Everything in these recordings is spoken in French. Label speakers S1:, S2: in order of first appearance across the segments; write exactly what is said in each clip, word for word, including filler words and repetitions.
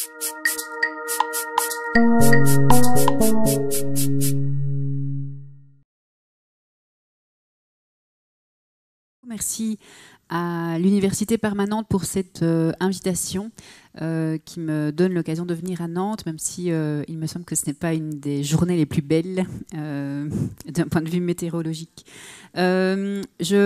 S1: Merci à l'Université permanente pour cette euh, invitation euh, qui me donne l'occasion de venir à Nantes, même si euh, il me semble que ce n'est pas une des journées les plus belles euh, d'un point de vue météorologique. Euh,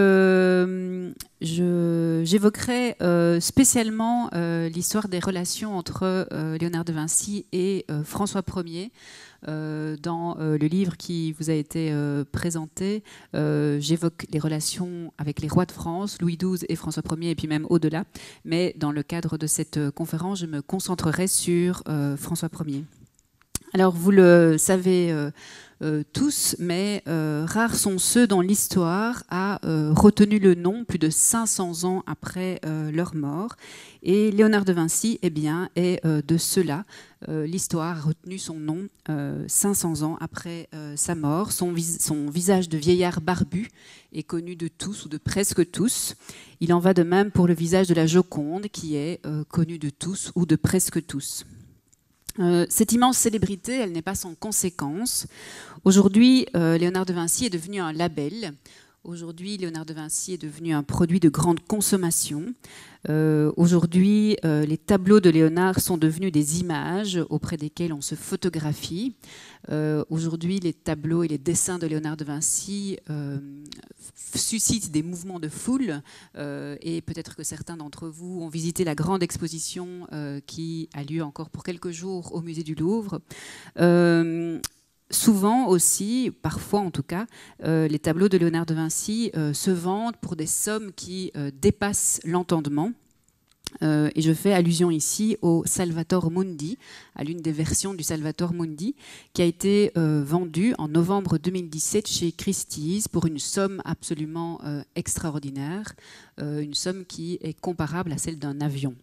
S1: je, je, j'évoquerai euh, spécialement euh, l'histoire des relations entre euh, Léonard de Vinci et euh, François Ier. Euh, dans euh, le livre qui vous a été euh, présenté, euh, j'évoque les relations avec les rois de France, Louis douze et François Ier, et puis même au-delà. Mais dans le cadre de cette euh, conférence, je me concentrerai sur euh, François Ier. Alors, vous le savez euh, euh, tous, mais euh, rares sont ceux dont l'histoire a euh, retenu le nom plus de cinq cents ans après euh, leur mort. Et Léonard de Vinci, eh bien, est euh, de ceux-là. Euh, l'histoire a retenu son nom euh, cinq cents ans après euh, sa mort. Son, vis- son visage de vieillard barbu est connu de tous ou de presque tous. Il en va de même pour le visage de la Joconde, qui est euh, connu de tous ou de presque tous. Euh, cette immense célébrité, elle n'est pas sans conséquence. Aujourd'hui, euh, Léonard de Vinci est devenu un label. Aujourd'hui, Léonard de Vinci est devenu un produit de grande consommation. Euh, Aujourd'hui, euh, les tableaux de Léonard sont devenus des images auprès desquelles on se photographie. Euh, Aujourd'hui, les tableaux et les dessins de Léonard de Vinci euh, suscitent des mouvements de foule. Euh, et peut-être que certains d'entre vous ont visité la grande exposition euh, qui a lieu encore pour quelques jours au musée du Louvre. Euh, Souvent aussi, parfois en tout cas, euh, les tableaux de Léonard de Vinci euh, se vendent pour des sommes qui euh, dépassent l'entendement. Euh, et je fais allusion ici au Salvator Mundi, à l'une des versions du Salvator Mundi, qui a été euh, vendue en novembre deux mille dix-sept chez Christie's pour une somme absolument euh, extraordinaire, euh, une somme qui est comparable à celle d'un avion.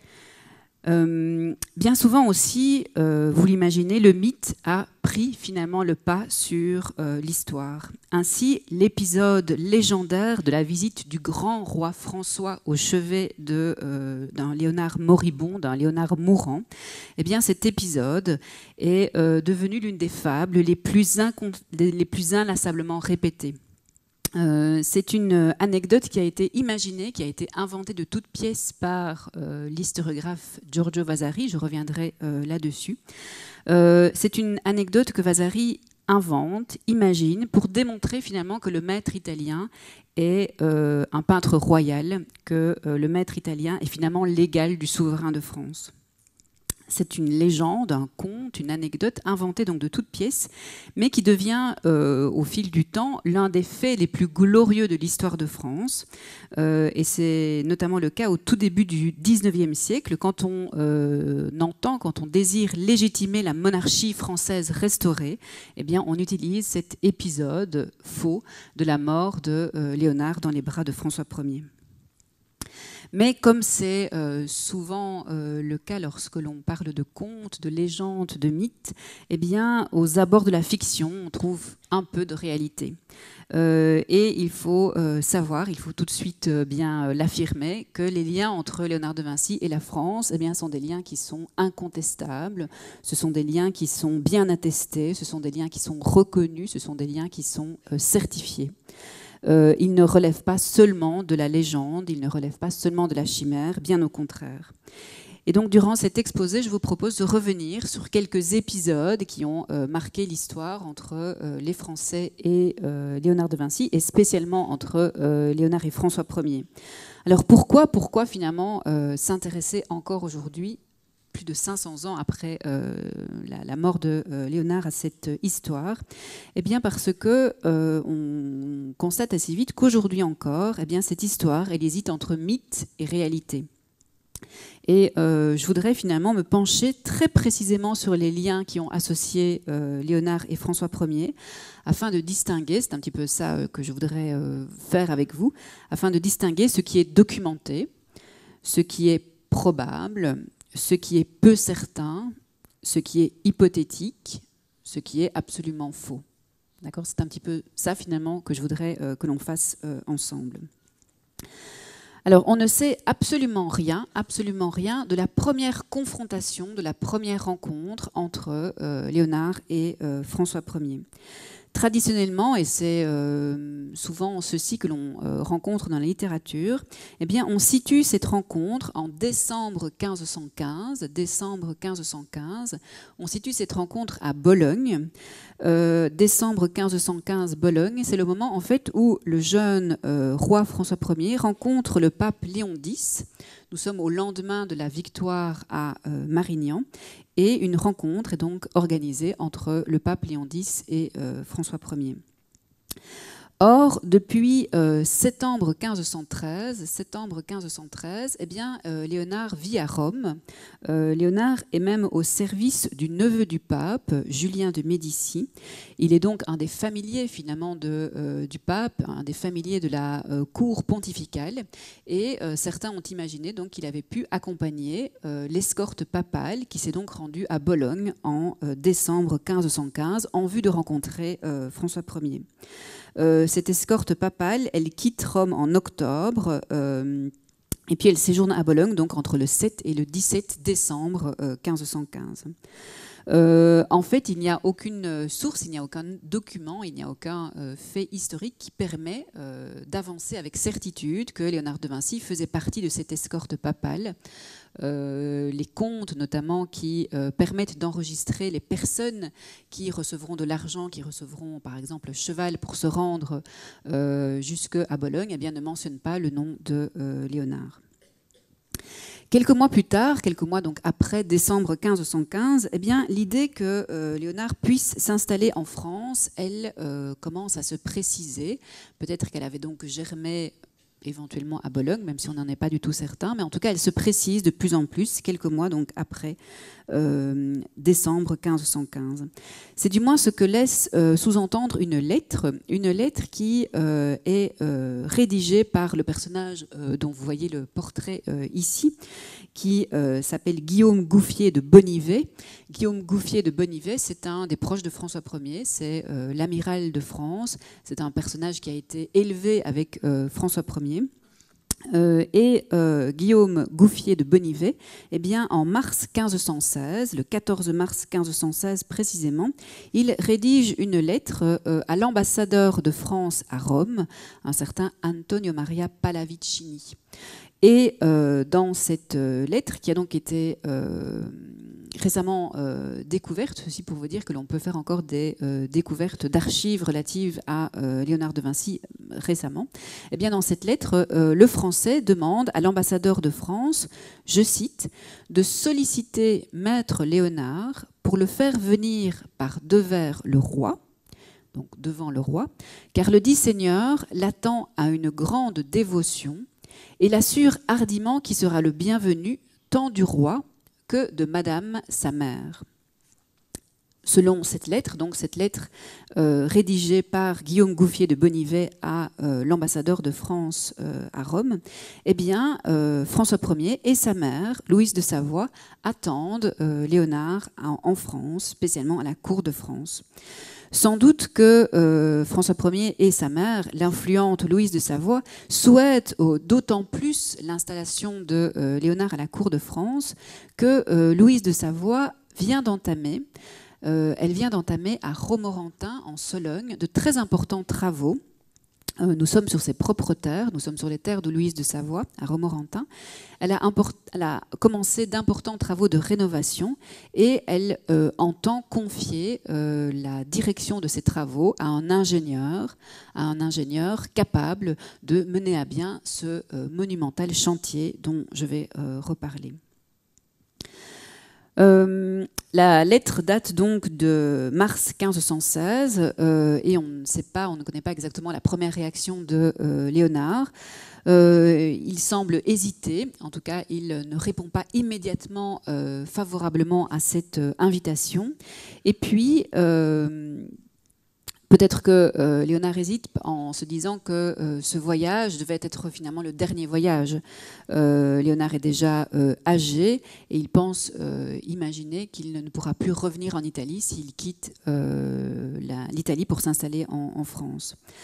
S1: Euh, bien souvent aussi, euh, vous l'imaginez, le mythe a pris finalement le pas sur euh, l'histoire. Ainsi, l'épisode légendaire de la visite du grand roi François au chevet de, euh, d'un Léonard moribond, d'un Léonard mourant, eh bien cet épisode est euh, devenu l'une des fables les plus, incon- les plus inlassablement répétées. Euh, c'est une anecdote qui a été imaginée, qui a été inventée de toutes pièces par euh, l'historiographe Giorgio Vasari. Je reviendrai euh, là-dessus. Euh, c'est une anecdote que Vasari invente, imagine, pour démontrer finalement que le maître italien est euh, un peintre royal, que euh, le maître italien est finalement l'égal du souverain de France. C'est une légende, un conte, une anecdote inventée donc de toutes pièces, mais qui devient euh, au fil du temps l'un des faits les plus glorieux de l'histoire de France. Euh, et c'est notamment le cas au tout début du dix-neuvième siècle, quand on euh, entend, quand on désire légitimer la monarchie française restaurée, eh bien on utilise cet épisode faux de la mort de euh, Léonard dans les bras de François Ier. Mais comme c'est euh, souvent euh, le cas lorsque l'on parle de contes, de légendes, de mythes, eh bien, aux abords de la fiction, on trouve un peu de réalité. Euh, et il faut euh, savoir, il faut tout de suite euh, bien euh, l'affirmer, que les liens entre Léonard de Vinci et la France eh bien, sont des liens qui sont incontestables, ce sont des liens qui sont bien attestés, ce sont des liens qui sont reconnus, ce sont des liens qui sont euh, certifiés. Euh, il ne relève pas seulement de la légende, il ne relève pas seulement de la chimère, bien au contraire. Et donc, durant cet exposé, je vous propose de revenir sur quelques épisodes qui ont euh, marqué l'histoire entre euh, les Français et euh, Léonard de Vinci, et spécialement entre euh, Léonard et François Ier. Alors, pourquoi, pourquoi finalement euh, s'intéresser encore aujourd'hui, plus de cinq cents ans après euh, la, la mort de euh, Léonard, à cette histoire? Eh bien parce que euh, on constate assez vite qu'aujourd'hui encore, eh bien cette histoire, elle hésite entre mythe et réalité. Et euh, je voudrais finalement me pencher très précisément sur les liens qui ont associé euh, Léonard et François Ier, afin de distinguer, c'est un petit peu ça euh, que je voudrais euh, faire avec vous, afin de distinguer ce qui est documenté, ce qui est probable, ce qui est peu certain, ce qui est hypothétique, ce qui est absolument faux. D'accord ? C'est un petit peu ça finalement que je voudrais euh, que l'on fasse euh, ensemble. Alors, on ne sait absolument rien, absolument rien de la première confrontation, de la première rencontre entre euh, Léonard et euh, François Ier. Traditionnellement, et c'est euh, souvent ceci que l'on euh, rencontre dans la littérature, eh bien, on situe cette rencontre en décembre mille cinq cent quinze. Décembre mille cinq cent quinze, on situe cette rencontre à Bologne. Euh, décembre mille cinq cent quinze, Bologne, c'est le moment en fait où le jeune euh, roi François Ier rencontre le pape Léon X. Nous sommes au lendemain de la victoire à euh, Marignan. Et une rencontre est donc organisée entre le pape Léon X et euh, François Ier. Or, depuis euh, septembre mille cinq cent treize, septembre mille cinq cent treize, eh bien, euh, Léonard vit à Rome. Euh, Léonard est même au service du neveu du pape, Julien de Médicis. Il est donc un des familiers finalement de, euh, du pape, un des familiers de la euh, cour pontificale. Et euh, certains ont imaginé donc qu'il avait pu accompagner euh, l'escorte papale qui s'est donc rendue à Bologne en euh, décembre mille cinq cent quinze en vue de rencontrer euh, François Ier. Euh, cette escorte papale, elle quitte Rome en octobre euh, et puis elle séjourne à Bologne donc entre le sept et le dix-sept décembre euh, mille cinq cent quinze. Euh, en fait, il n'y a aucune source, il n'y a aucun document, il n'y a aucun euh, fait historique qui permet euh, d'avancer avec certitude que Léonard de Vinci faisait partie de cette escorte papale. Euh, les comptes notamment qui euh, permettent d'enregistrer les personnes qui recevront de l'argent, qui recevront par exemple le cheval pour se rendre euh, jusqu'à Bologne, eh bien, ne mentionnent pas le nom de euh, Léonard. Quelques mois plus tard, quelques mois donc après décembre mille cinq cent quinze, eh bien, l'idée que euh, Léonard puisse s'installer en France, elle euh, commence à se préciser. Peut-être qu'elle avait donc germé éventuellement à Bologne, même si on n'en est pas du tout certain, mais en tout cas, elle se précise de plus en plus, quelques mois donc après euh, décembre mille cinq cent quinze. C'est du moins ce que laisse euh, sous-entendre une lettre, une lettre qui euh, est euh, rédigée par le personnage euh, dont vous voyez le portrait euh, ici, qui euh, s'appelle Guillaume Gouffier de Bonnivet. Guillaume Gouffier de Bonnivet, c'est un des proches de François Ier, c'est euh, l'amiral de France, c'est un personnage qui a été élevé avec euh, François Ier. Euh, et euh, Guillaume Gouffier de Bonnivet, eh bien, en mars mille cinq cent seize, le quatorze mars mille cinq cent seize précisément, il rédige une lettre euh, à l'ambassadeur de France à Rome, un certain Antonio Maria Pallavicini. Et euh, dans cette euh, lettre, qui a donc été euh, récemment euh, découverte, ceci pour vous dire que l'on peut faire encore des euh, découvertes d'archives relatives à euh, Léonard de Vinci récemment, eh bien dans cette lettre, euh, le Français demande à l'ambassadeur de France, je cite, de solliciter Maître Léonard pour le faire venir par devers le roi, donc devant le roi, car le dit Seigneur l'attend à une grande dévotion et l'assure hardiment qu'il sera le bienvenu tant du roi que de Madame sa mère. Selon cette lettre, donc cette lettre euh, rédigée par Guillaume Gouffier de Bonnivet à euh, l'ambassadeur de France euh, à Rome, eh bien, euh, François Ier et sa mère, Louise de Savoie, attendent euh, Léonard en, en France, spécialement à la cour de France. Sans doute que euh, François Ier et sa mère, l'influente Louise de Savoie, souhaitent oh, d'autant plus l'installation de euh, Léonard à la cour de France que euh, Louise de Savoie vient d'entamer Euh, elle vient d'entamer à Romorantin, en Sologne, de très importants travaux. Euh, nous sommes sur ses propres terres, nous sommes sur les terres de Louise de Savoie, à Romorantin. Elle a, elle a commencé d'importants travaux de rénovation et elle euh, entend confier euh, la direction de ces travaux à un ingénieur, à un ingénieur capable de mener à bien ce euh, monumental chantier dont je vais euh, reparler. Euh, la lettre date donc de mars mille cinq cent seize euh, et on ne sait pas, on ne connaît pas exactement la première réaction de euh, Léonard. Euh, il semble hésiter, en tout cas il ne répond pas immédiatement euh, favorablement à cette euh, invitation. Et puis euh, peut-être que euh, Léonard hésite en se disant que euh, ce voyage devait être finalement le dernier voyage. Euh, Léonard est déjà euh, âgé et il pense euh, imaginer qu'il ne pourra plus revenir en Italie s'il quitte euh, l'Italie pour s'installer en, en France.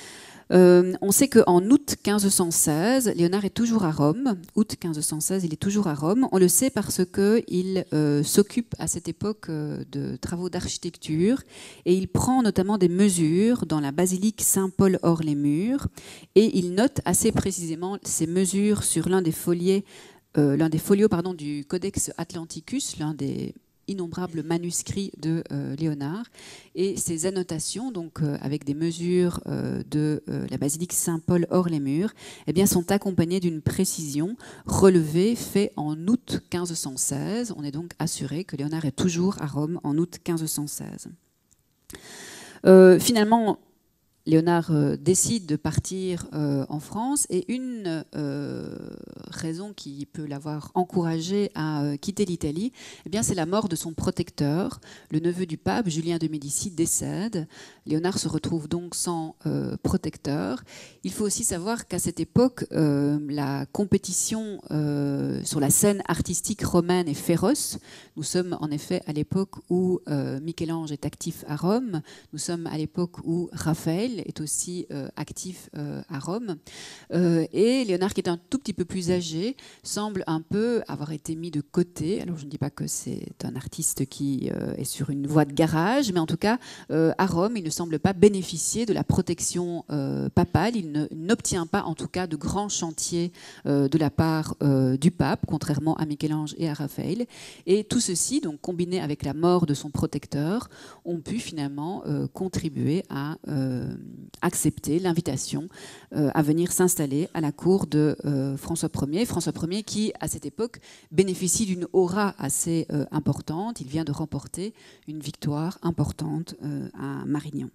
S1: Euh, on sait qu'en août mille cinq cent seize, Léonard est toujours à Rome. Août mille cinq cent seize, il est toujours à Rome. On le sait parce qu'il euh, s'occupe à cette époque euh, de travaux d'architecture et il prend notamment des mesures dans la basilique Saint-Paul hors les murs et il note assez précisément ces mesures sur l'un des foliets, euh, l'un des folios pardon, du Codex Atlanticus, l'un des innombrables manuscrits de euh, Léonard, et ces annotations, donc euh, avec des mesures euh, de euh, la basilique Saint-Paul hors les murs, eh bien, sont accompagnées d'une précision relevée faite en août mille cinq cent seize. On est donc assuré que Léonard est toujours à Rome en août mille cinq cent seize. Euh, finalement, Léonard euh, décide de partir euh, en France et une euh, raison qui peut l'avoir encouragé à euh, quitter l'Italie, eh bien, c'est la mort de son protecteur. Le neveu du pape, Julien de Médicis, décède. Léonard se retrouve donc sans euh, protecteur. Il faut aussi savoir qu'à cette époque, euh, la compétition euh, sur la scène artistique romaine est féroce. Nous sommes en effet à l'époque où euh, Michel-Ange est actif à Rome. Nous sommes à l'époque où Raphaël est aussi euh, actif euh, à Rome. Euh, et Léonard, qui est un tout petit peu plus âgé, semble un peu avoir été mis de côté. Alors je ne dis pas que c'est un artiste qui euh, est sur une voie de garage, mais en tout cas, euh, à Rome, il ne semble pas bénéficier de la protection euh, papale. Il n'obtient pas, en tout cas, de grands chantiers euh, de la part euh, du pape, contrairement à Michel-Ange et à Raphaël. Et tout ceci, donc combiné avec la mort de son protecteur, ont pu finalement euh, contribuer à euh, accepter l'invitation euh, à venir s'installer à la cour de euh, François Ier. François Ier qui, à cette époque, bénéficie d'une aura assez euh, importante. Il vient de remporter une victoire importante euh, à Marignan.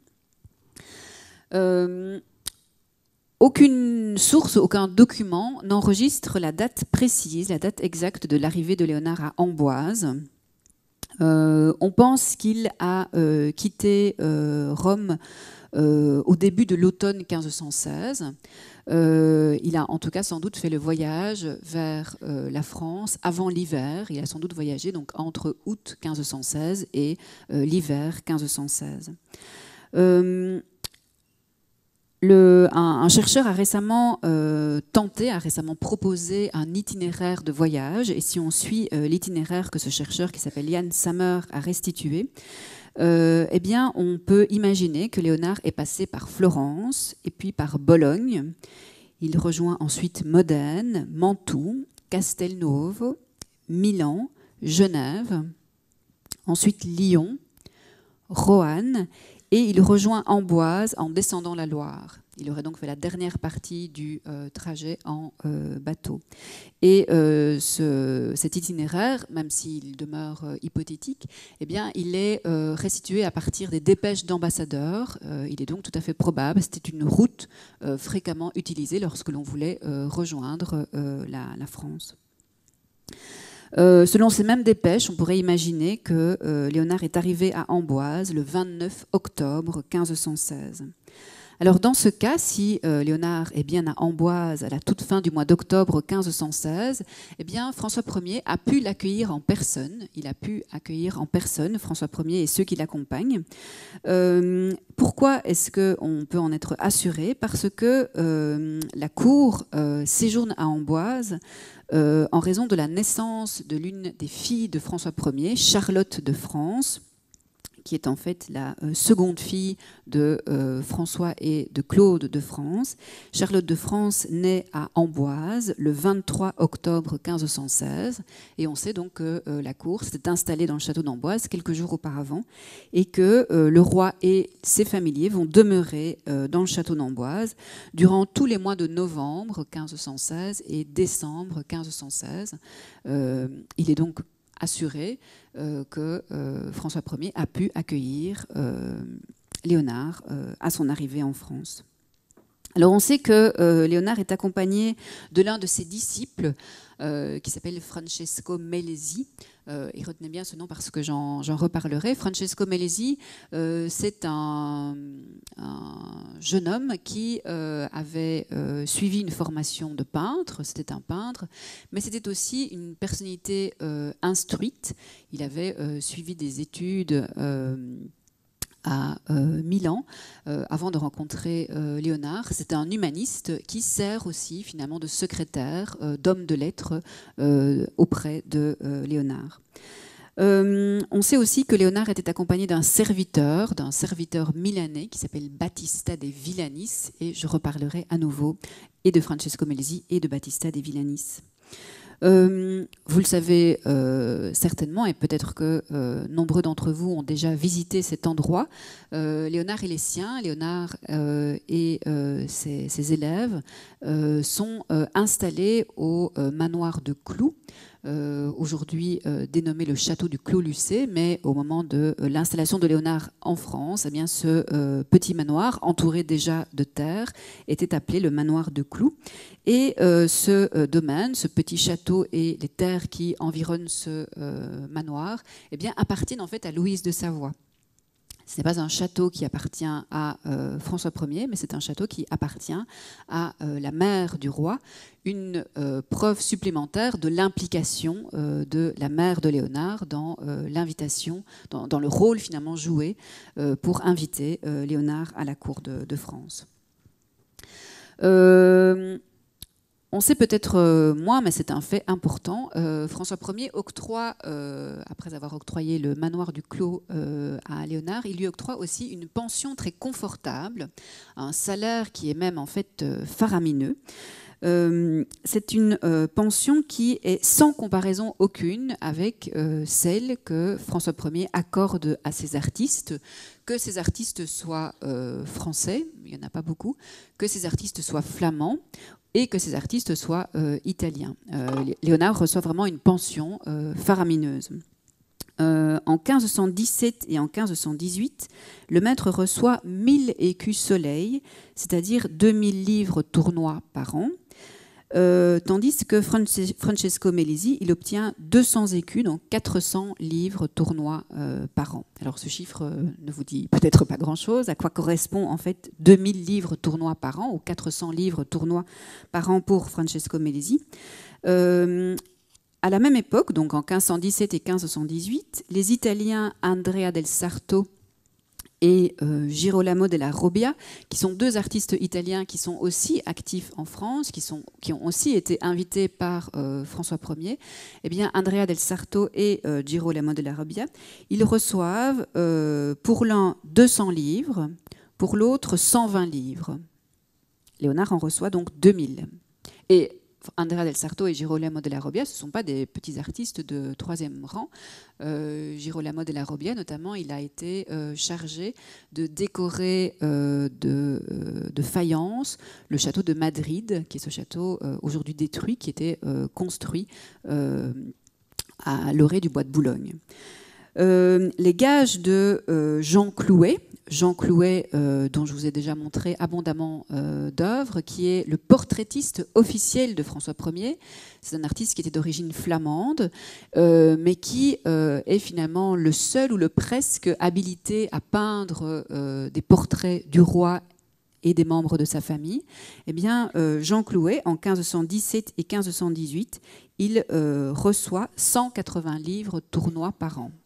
S1: Euh, aucune source, aucun document n'enregistre la date précise, la date exacte de l'arrivée de Léonard à Amboise. Euh, on pense qu'il a euh, quitté euh, Rome euh, au début de l'automne mille cinq cent seize. Euh, il a en tout cas sans doute fait le voyage vers euh, la France avant l'hiver. Il a sans doute voyagé donc entre août mille cinq cent seize et euh, l'hiver mille cinq cent seize. Euh, Le, un, un chercheur a récemment euh, tenté, a récemment proposé un itinéraire de voyage. Et si on suit euh, l'itinéraire que ce chercheur, qui s'appelle Jan Sammer, a restitué, euh, eh bien, on peut imaginer que Léonard est passé par Florence et puis par Bologne. Il rejoint ensuite Modène, Mantoue, Castelnuovo, Milan, Genève, ensuite Lyon, Roanne. Et il rejoint Amboise en descendant la Loire. Il aurait donc fait la dernière partie du euh, trajet en euh, bateau. Et euh, ce, cet itinéraire, même s'il demeure euh, hypothétique, eh bien, il est euh, restitué à partir des dépêches d'ambassadeurs. Euh, il est donc tout à fait probable. C'était une route euh, fréquemment utilisée lorsque l'on voulait euh, rejoindre euh, la, la France. Euh, selon ces mêmes dépêches, on pourrait imaginer que euh, Léonard est arrivé à Amboise le vingt-neuf octobre mille cinq cent seize. Alors dans ce cas, si euh, Léonard est bien à Amboise à la toute fin du mois d'octobre mille cinq cent seize, eh bien François Ier a pu l'accueillir en personne. Il a pu accueillir en personne François Ier et ceux qui l'accompagnent. Euh, pourquoi est-ce qu'on peut en être assuré? Parce que euh, la cour euh, séjourne à Amboise euh, en raison de la naissance de l'une des filles de François Ier, Charlotte de France, qui est en fait la euh, seconde fille de euh, François et de Claude de France. Charlotte de France naît à Amboise le vingt-trois octobre mille cinq cent seize, et on sait donc que euh, la cour s'est installée dans le château d'Amboise quelques jours auparavant, et que euh, le roi et ses familiers vont demeurer euh, dans le château d'Amboise durant tous les mois de novembre mille cinq cent seize et décembre mille cinq cent seize. Euh, il est donc assuré euh, que euh, François Ier a pu accueillir euh, Léonard euh, à son arrivée en France. Alors on sait que euh, Léonard est accompagné de l'un de ses disciples euh, qui s'appelle Francesco Melesi. Euh, et retenez bien ce nom parce que j'en reparlerai. Francesco Melesi, euh, c'est un, un jeune homme qui euh, avait euh, suivi une formation de peintre. C'était un peintre, mais c'était aussi une personnalité euh, instruite. Il avait euh, suivi des études euh, à euh, Milan, euh, avant de rencontrer euh, Léonard. C'est un humaniste qui sert aussi finalement de secrétaire, euh, d'homme de lettres euh, auprès de euh, Léonard. Euh, on sait aussi que Léonard était accompagné d'un serviteur, d'un serviteur milanais qui s'appelle Battista de Villanis, et je reparlerai à nouveau et de Francesco Melzi et de Battista de Villanis. Euh, vous le savez euh, certainement, et peut-être que euh, nombreux d'entre vous ont déjà visité cet endroit. Euh, Léonard et les siens, Léonard euh, et euh, ses, ses élèves euh, sont euh, installés au euh, manoir de Cloux, euh, aujourd'hui euh, dénommé le château du Clos-Lucé, mais au moment de euh, l'installation de Léonard en France, eh bien, ce euh, petit manoir, entouré déjà de terre, était appelé le manoir de Cloux. Et euh, ce euh, domaine, ce petit château et les terres qui environnent ce euh, manoir, eh bien, appartiennent en fait à Louise de Savoie. Ce n'est pas un château qui appartient à euh, François Ier, mais c'est un château qui appartient à euh, la mère du roi, une euh, preuve supplémentaire de l'implication euh, de la mère de Léonard dans euh, l'invitation, dans, dans le rôle finalement joué euh, pour inviter euh, Léonard à la cour de, de France. Euh, On sait peut-être euh, moins, mais c'est un fait important. Euh, François Ier octroie, euh, après avoir octroyé le manoir du Clos euh, à Léonard, il lui octroie aussi une pension très confortable, un salaire qui est même en fait euh, faramineux. Euh, c'est une euh, pension qui est sans comparaison aucune avec euh, celle que François Ier accorde à ses artistes, que ces artistes soient euh, français, il n'y en a pas beaucoup, que ces artistes soient flamands, et que ces artistes soient euh, italiens. Euh, Léonard reçoit vraiment une pension euh, faramineuse. Euh, en quinze cent dix-sept et en quinze cent dix-huit, le maître reçoit mille écus soleil, c'est-à-dire deux mille livres tournois par an, euh, tandis que France- Francesco Melzi, il obtient deux cents écus, donc quatre cents livres tournois euh, par an. Alors ce chiffre euh, ne vous dit peut-être pas grand-chose. À quoi correspond en fait deux mille livres tournois par an ou quatre cents livres tournois par an pour Francesco Melzi. Euh, à la même époque, donc en quinze cent dix-sept et quinze cent dix-huit, les Italiens Andrea del Sarto et euh, Girolamo della Robbia, qui sont deux artistes italiens qui sont aussi actifs en France, qui, sont, qui ont aussi été invités par euh, François Ier, eh bien, Andrea del Sarto et euh, Girolamo della Robbia, ils reçoivent euh, pour l'un deux cents livres, pour l'autre cent vingt livres. Léonard en reçoit donc deux mille. Et Andrea del Sarto et Girolamo della Robbia, ce ne sont pas des petits artistes de troisième rang. Euh, Girolamo della Robbia, notamment, il a été euh, chargé de décorer euh, de, euh, de faïence le château de Madrid, qui est ce château euh, aujourd'hui détruit, qui était euh, construit euh, à l'orée du bois de Boulogne. Euh, les gages de euh, Jean Clouet, Jean Clouet, euh, dont je vous ai déjà montré abondamment euh, d'œuvres, qui est le portraitiste officiel de François Ier. C'est un artiste qui était d'origine flamande, euh, mais qui euh, est finalement le seul ou le presque habilité à peindre euh, des portraits du roi et des membres de sa famille. Eh bien, euh, Jean Clouet, en quinze cent dix-sept et quinze cent dix-huit, il euh, reçoit cent quatre-vingts livres tournois par an.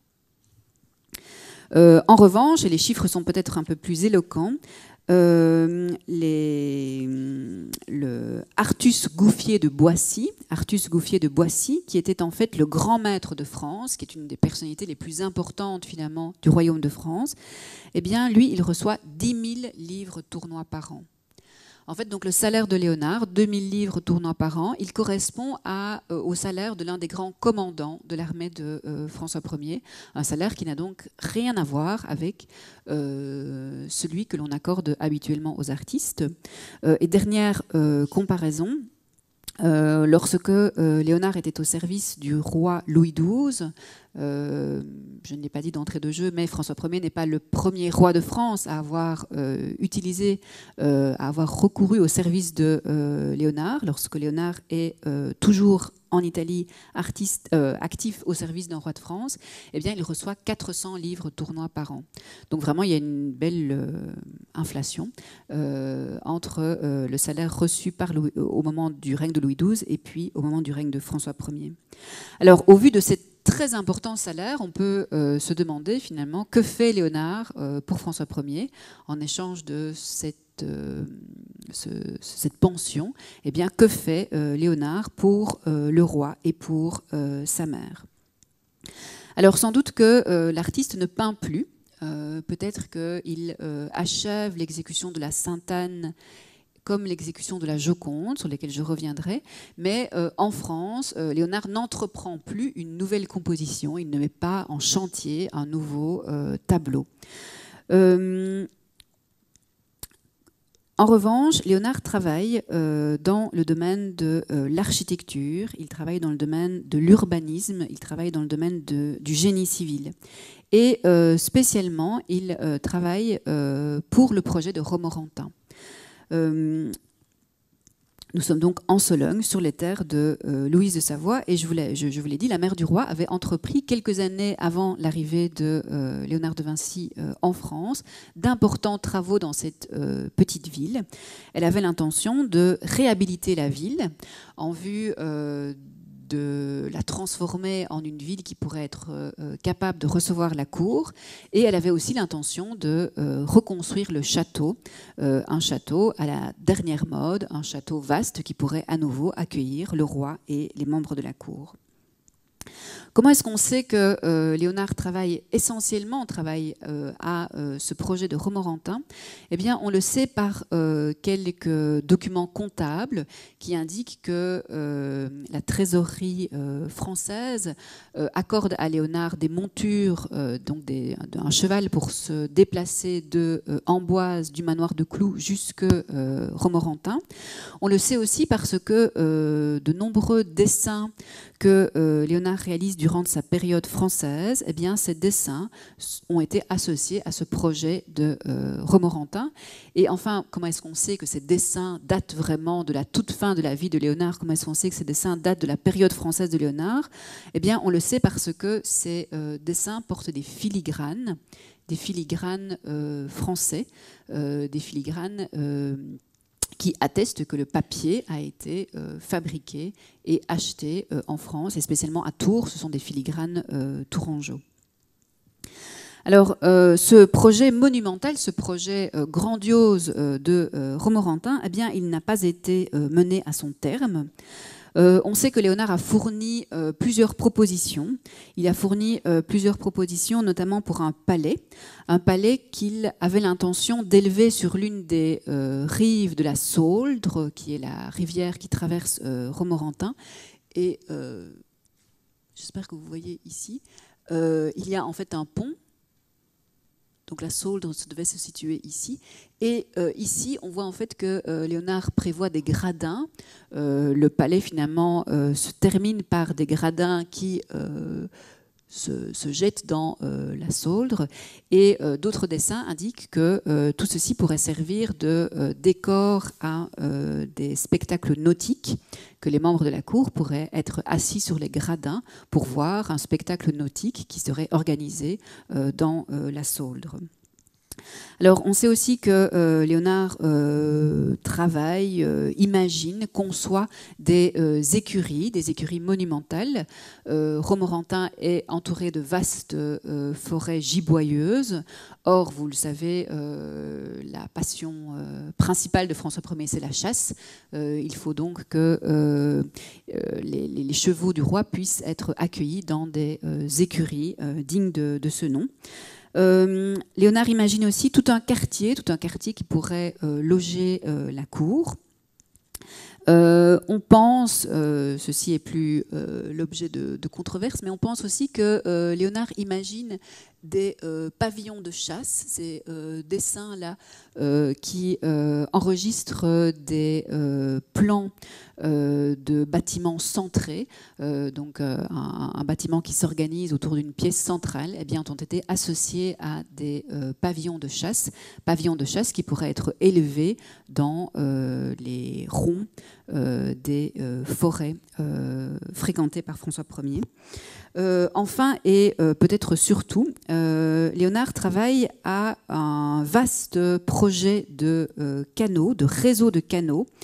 S1: Euh, en revanche, et les chiffres sont peut-être un peu plus éloquents, euh, les, le Artus Gouffier de Boissy, Artus Gouffier de Boissy, qui était en fait le grand maître de France, qui est une des personnalités les plus importantes finalement du royaume de France, eh bien lui, il reçoit dix mille livres tournois par an. En fait, donc, le salaire de Léonard, deux mille livres tournois par an, il correspond à, euh, au salaire de l'un des grands commandants de l'armée de euh, François Ier, un salaire qui n'a donc rien à voir avec euh, celui que l'on accorde habituellement aux artistes. Euh, et dernière euh, comparaison, euh, lorsque euh, Léonard était au service du roi Louis douze, Euh, je ne l'ai pas dit d'entrée de jeu, mais François Ier n'est pas le premier roi de France à avoir euh, utilisé, euh, à avoir recouru au service de euh, Léonard, lorsque Léonard est euh, toujours en Italie artiste, euh, actif au service d'un roi de France, eh bien, il reçoit quatre cents livres tournois par an. Donc vraiment, il y a une belle euh, inflation euh, entre euh, le salaire reçu par Louis, au moment du règne de Louis douze et puis au moment du règne de François Ier. Alors, au vu de cette très important salaire, on peut euh, se demander finalement que fait Léonard euh, pour François Ier en échange de cette, euh, ce, cette pension. Eh bien, que fait euh, Léonard pour euh, le roi et pour euh, sa mère? Alors, sans doute que euh, l'artiste ne peint plus. Euh, peut-être qu'il euh, achève l'exécution de la Sainte-Anne comme l'exécution de la Joconde, sur lesquelles je reviendrai. Mais euh, en France, euh, Léonard n'entreprend plus une nouvelle composition. Il ne met pas en chantier un nouveau euh, tableau. Euh, en revanche, Léonard travaille euh, dans le domaine de euh, l'architecture, il travaille dans le domaine de l'urbanisme, il travaille dans le domaine de, du génie civil. Et euh, spécialement, il euh, travaille euh, pour le projet de Romorantin. Euh, nous sommes donc en Sologne, sur les terres de euh, Louise de Savoie, et je vous l'ai je, je vous l'ai dit, la mère du roi avait entrepris quelques années avant l'arrivée de euh, Léonard de Vinci euh, en France d'importants travaux dans cette euh, petite ville. Elle avait l'intention de réhabiliter la ville en vue euh, de la transformer en une ville qui pourrait être euh, capable de recevoir la cour. Et elle avait aussi l'intention de euh, reconstruire le château, euh, un château à la dernière mode, un château vaste qui pourrait à nouveau accueillir le roi et les membres de la cour. Comment est-ce qu'on sait que euh, Léonard travaille essentiellement travaille, euh, à euh, ce projet de Romorantin? Eh bien, on le sait par euh, quelques documents comptables qui indiquent que euh, la trésorerie euh, française euh, accorde à Léonard des montures, euh, donc des, un cheval pour se déplacer de euh, Amboise, du manoir de Cloux, jusque euh, Romorantin. On le sait aussi parce que euh, de nombreux dessins que euh, Léonard réalise durant sa période française, eh bien, ces dessins ont été associés à ce projet de euh, Romorantin. Et enfin, comment est-ce qu'on sait que ces dessins datent vraiment de la toute fin de la vie de Léonard? Comment est-ce qu'on sait que ces dessins datent de la période française de Léonard? Eh bien, on le sait parce que ces euh, dessins portent des filigranes, des filigranes euh, français, euh, des filigranes euh, qui atteste que le papier a été euh, fabriqué et acheté euh, en France, et spécialement à Tours, ce sont des filigranes euh, tourangeaux. Alors, euh, ce projet monumental, ce projet euh, grandiose euh, de euh, Romorantin, eh bien, il n'a pas été euh, mené à son terme. Euh, on sait que Léonard a fourni euh, plusieurs propositions. Il a fourni euh, plusieurs propositions, notamment pour un palais. Un palais qu'il avait l'intention d'élever sur l'une des euh, rives de la Sauldre, qui est la rivière qui traverse euh, Romorantin. Et euh, j'espère que vous voyez ici, euh, il y a en fait un pont. Donc la Sauldre devait se situer ici. Et euh, ici, on voit en fait que euh, Léonard prévoit des gradins. Euh, le palais, finalement, euh, se termine par des gradins qui euh, se, se jettent dans euh, la Sauldre. Et euh, d'autres dessins indiquent que euh, tout ceci pourrait servir de euh, décor à euh, des spectacles nautiques, que les membres de la cour pourraient être assis sur les gradins pour voir un spectacle nautique qui serait organisé euh, dans euh, la Sauldre. Alors, on sait aussi que euh, Léonard euh, travaille, euh, imagine, conçoit des euh, écuries, des écuries monumentales. Euh, Romorantin est entouré de vastes euh, forêts giboyeuses. Or, vous le savez, euh, la passion euh, principale de François Ier, c'est la chasse. Euh, il faut donc que euh, les, les chevaux du roi puissent être accueillis dans des euh, écuries euh, dignes de, de ce nom. Euh, Léonard imagine aussi tout un quartier, tout un quartier qui pourrait euh, loger euh, la cour. Euh, on pense, euh, ceci est plus euh, l'objet de, de controverse, mais on pense aussi que euh, Léonard imagine des euh, pavillons de chasse, ces euh, dessins-là euh, qui euh, enregistrent des euh, plans euh, de bâtiments centrés, euh, donc euh, un, un bâtiment qui s'organise autour d'une pièce centrale, eh bien, ont été associés à des euh, pavillons de chasse, pavillons de chasse qui pourraient être élevés dans euh, les ronds euh, des euh, forêts euh, fréquentées par François Ier. Euh, enfin, et euh, peut-être surtout, euh, Léonard travaille à un vaste projet de euh, canaux, de réseau de canaux,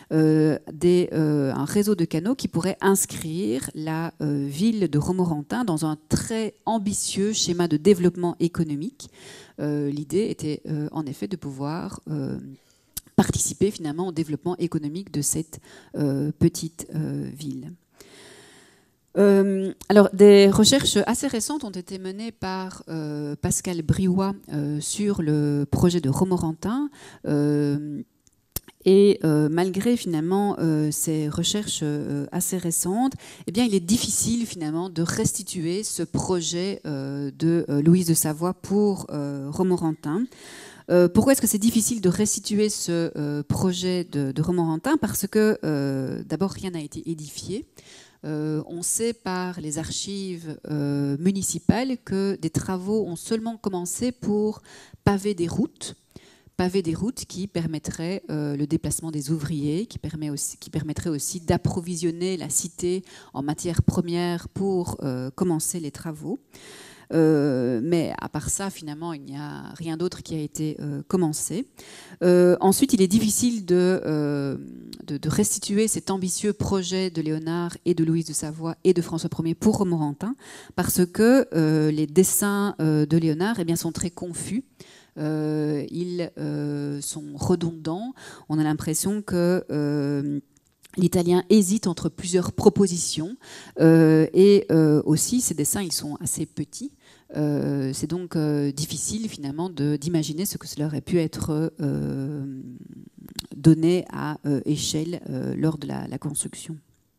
S1: euh, des, euh, un réseau de canaux qui pourrait inscrire la euh, ville de Romorantin dans un très ambitieux schéma de développement économique. Euh, L'idée était euh, en effet de pouvoir euh, participer finalement au développement économique de cette euh, petite euh, ville. Euh, alors, des recherches assez récentes ont été menées par euh, Pascal Briouat euh, sur le projet de Romorantin. Euh, et euh, malgré finalement euh, ces recherches euh, assez récentes, eh bien, il est difficile finalement de restituer ce projet euh, de euh, Louise de Savoie pour euh, Romorantin. Euh, pourquoi est-ce que c'est difficile de restituer ce euh, projet de, de Romorantin? Parce que euh, d'abord, rien n'a été édifié. Euh, on sait par les archives euh, municipales que des travaux ont seulement commencé pour paver des routes, paver des routes qui permettraient euh, le déplacement des ouvriers, qui, permet aussi, qui permettraient aussi d'approvisionner la cité en matières premières pour euh, commencer les travaux. Euh, mais à part ça, finalement, il n'y a rien d'autre qui a été euh, commencé. Euh, ensuite, il est difficile de, euh, de, de restituer cet ambitieux projet de Léonard et de Louise de Savoie et de François Ier pour Romorantin, parce que euh, les dessins euh, de Léonard eh bien, sont très confus. Euh, ils euh, sont redondants. On a l'impression que euh, l'italien hésite entre plusieurs propositions euh, et euh, aussi ces dessins ils sont assez petits. Euh, c'est donc euh, difficile finalement d'imaginer ce que cela aurait pu être euh, donné à euh, échelle euh, lors de la, la construction.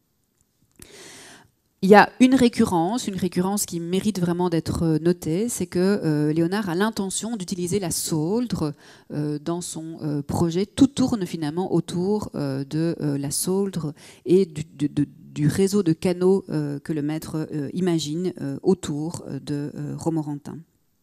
S1: Il y a une récurrence, une récurrence qui mérite vraiment d'être notée, c'est que euh, Léonard a l'intention d'utiliser la sauldre euh, dans son euh, projet. Tout tourne finalement autour euh, de euh, la sauldre et du, de, de, du réseau de canaux euh, que le maître euh, imagine euh, autour de euh, Romorantin.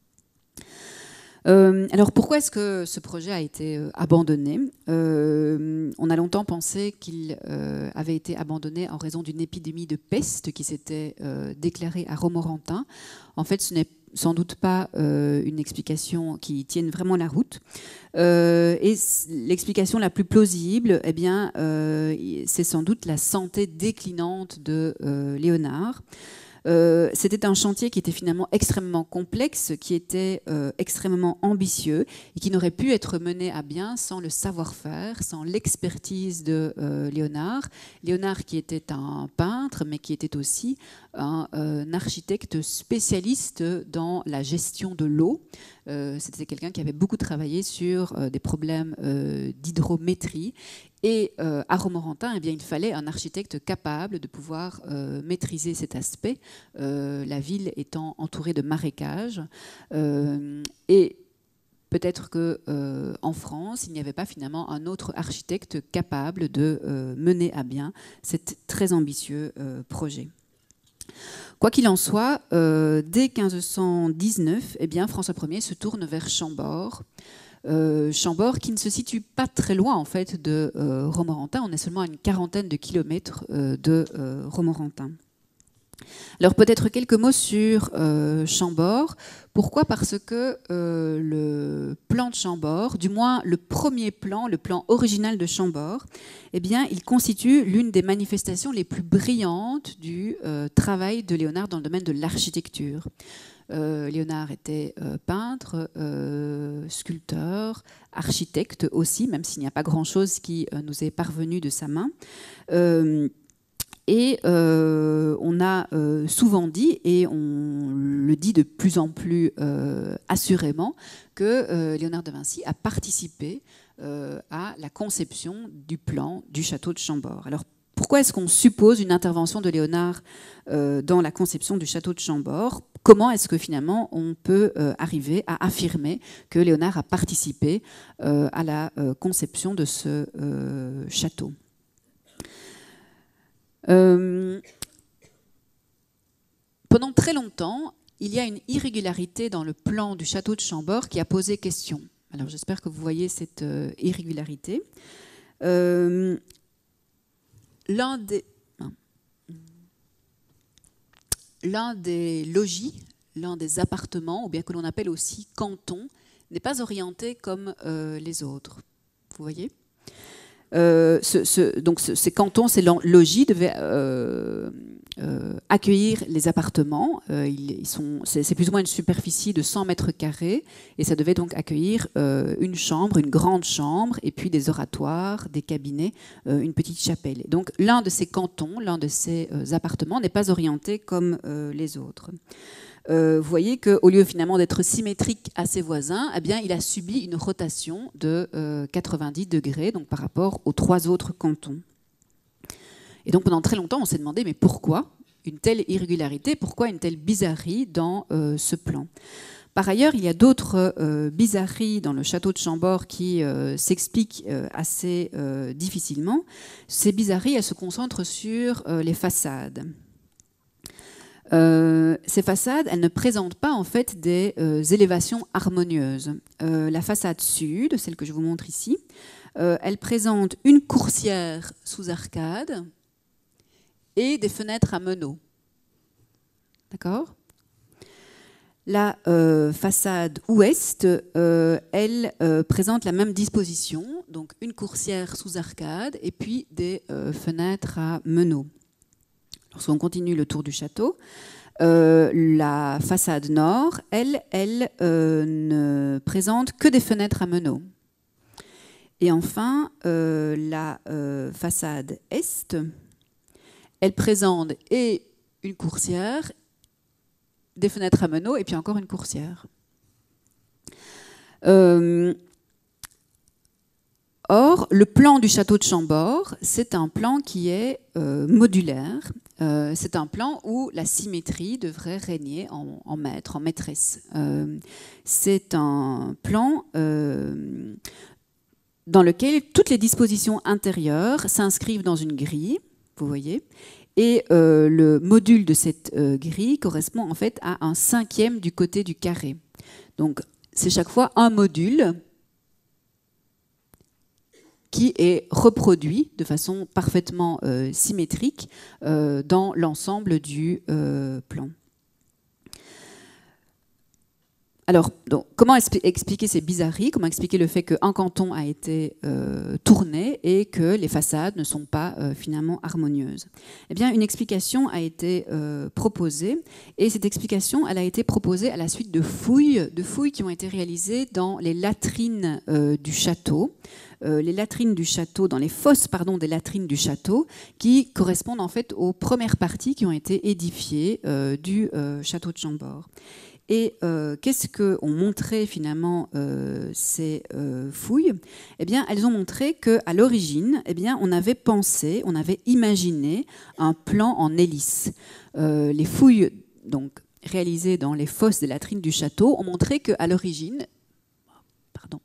S1: Euh, alors pourquoi est-ce que ce projet a été euh, abandonné? euh, On a longtemps pensé qu'il euh, avait été abandonné en raison d'une épidémie de peste qui s'était euh, déclarée à Romorantin. En fait, ce n'est sans doute pas euh, une explication qui tienne vraiment la route. Euh, et l'explication la plus plausible, eh bien, euh, c'est sans doute la santé déclinante de euh, Léonard. Euh, C'était un chantier qui était finalement extrêmement complexe, qui était euh, extrêmement ambitieux et qui n'aurait pu être mené à bien sans le savoir-faire, sans l'expertise de euh, Léonard. Léonard qui était un peintre, mais qui était aussi un, euh, un architecte spécialiste dans la gestion de l'eau. Euh, C'était quelqu'un qui avait beaucoup travaillé sur euh, des problèmes euh, d'hydrométrie. Et euh, à Romorantin, eh bien, il fallait un architecte capable de pouvoir euh, maîtriser cet aspect, euh, la ville étant entourée de marécages. Euh, et peut-être qu'en euh, France, il n'y avait pas finalement un autre architecte capable de euh, mener à bien cet très ambitieux euh, projet. Quoi qu'il en soit, euh, dès quinze cent dix-neuf, eh bien, François Ier se tourne vers Chambord. Euh, Chambord qui ne se situe pas très loin en fait de euh, Romorantin. On est seulement à une quarantaine de kilomètres euh, de euh, Romorantin. Alors peut-être quelques mots sur euh, Chambord. Pourquoi? Parce que euh, le plan de Chambord, du moins le premier plan, le plan original de Chambord, eh bien, il constitue l'une des manifestations les plus brillantes du euh, travail de Léonard dans le domaine de l'architecture. Euh, Léonard était euh, peintre, euh, sculpteur, architecte aussi, même s'il n'y a pas grand-chose qui euh, nous est parvenu de sa main. Euh, Et euh, on a euh, souvent dit, et on le dit de plus en plus euh, assurément, que euh, Léonard de Vinci a participé euh, à la conception du plan du château de Chambord. Alors, pourquoi est-ce qu'on suppose une intervention de Léonard euh, dans la conception du château de Chambord? Comment est-ce que finalement on peut euh, arriver à affirmer que Léonard a participé euh, à la euh, conception de ce euh, château? Euh, pendant très longtemps, il y a une irrégularité dans le plan du château de Chambord qui a posé question. Alors j'espère que vous voyez cette euh, irrégularité. Euh, L'un des, l'un des logis, l'un des appartements, ou bien que l'on appelle aussi canton, n'est pas orienté comme euh, les autres. Vous voyez ? Euh, ce, ce, donc ce, ces cantons, ces logis devaient euh, euh, accueillir les appartements. Euh, ils, ils sont, c'est, c'est plus ou moins une superficie de cent mètres carrés et ça devait donc accueillir euh, une chambre, une grande chambre, et puis des oratoires, des cabinets, euh, une petite chapelle. Donc l'un de ces cantons, l'un de ces euh, appartements n'est pas orienté comme euh, les autres. Euh, vous voyez qu'au lieu finalement d'être symétrique à ses voisins, eh bien, il a subi une rotation de euh, quatre-vingt-dix degrés donc par rapport aux trois autres cantons. Et donc pendant très longtemps, on s'est demandé mais pourquoi une telle irrégularité, pourquoi une telle bizarrerie dans euh, ce plan? Par ailleurs, il y a d'autres euh, bizarreries dans le château de Chambord qui euh, s'expliquent euh, assez euh, difficilement. Ces bizarreries, elles se concentrent sur euh, les façades. Euh, ces façades, elles ne présentent pas en fait des euh, élévations harmonieuses. Euh, la façade sud, celle que je vous montre ici, euh, elle présente une coursière sous arcade et des fenêtres à meneaux. D'accord ? La euh, façade ouest, euh, elle euh, présente la même disposition, donc une coursière sous arcade et puis des euh, fenêtres à meneaux. Lorsqu'on continue le tour du château, euh, la façade nord, elle, elle euh, ne présente que des fenêtres à meneaux. Et enfin, euh, la euh, façade est, elle présente et une coursière, des fenêtres à meneaux et puis encore une coursière. Euh, Or, le plan du château de Chambord, c'est un plan qui est euh, modulaire. Euh, c'est un plan où la symétrie devrait régner en, en maître, en maîtresse. Euh, c'est un plan euh, dans lequel toutes les dispositions intérieures s'inscrivent dans une grille, vous voyez, et euh, le module de cette euh, grille correspond en fait à un cinquième du côté du carré. Donc, c'est chaque fois un module qui est reproduit de façon parfaitement euh, symétrique euh, dans l'ensemble du euh, plan. Alors, donc, comment expliquer ces bizarreries? Comment expliquer le fait qu'un canton a été euh, tourné et que les façades ne sont pas euh, finalement harmonieuses? Eh bien, une explication a été euh, proposée, et cette explication, elle a été proposée à la suite de fouilles, de fouilles qui ont été réalisées dans les latrines euh, du château. Euh, les latrines du château, dans les fosses pardon, des latrines du château, qui correspondent en fait aux premières parties qui ont été édifiées euh, du euh, château de Chambord. Et euh, qu'est-ce qu'ont montré finalement euh, ces euh, fouilles? Eh bien, elles ont montré qu'à l'origine, eh bien, on avait pensé, on avait imaginé un plan en hélice. Euh, les fouilles donc, réalisées dans les fosses des latrines du château ont montré qu'à l'origine, pardon,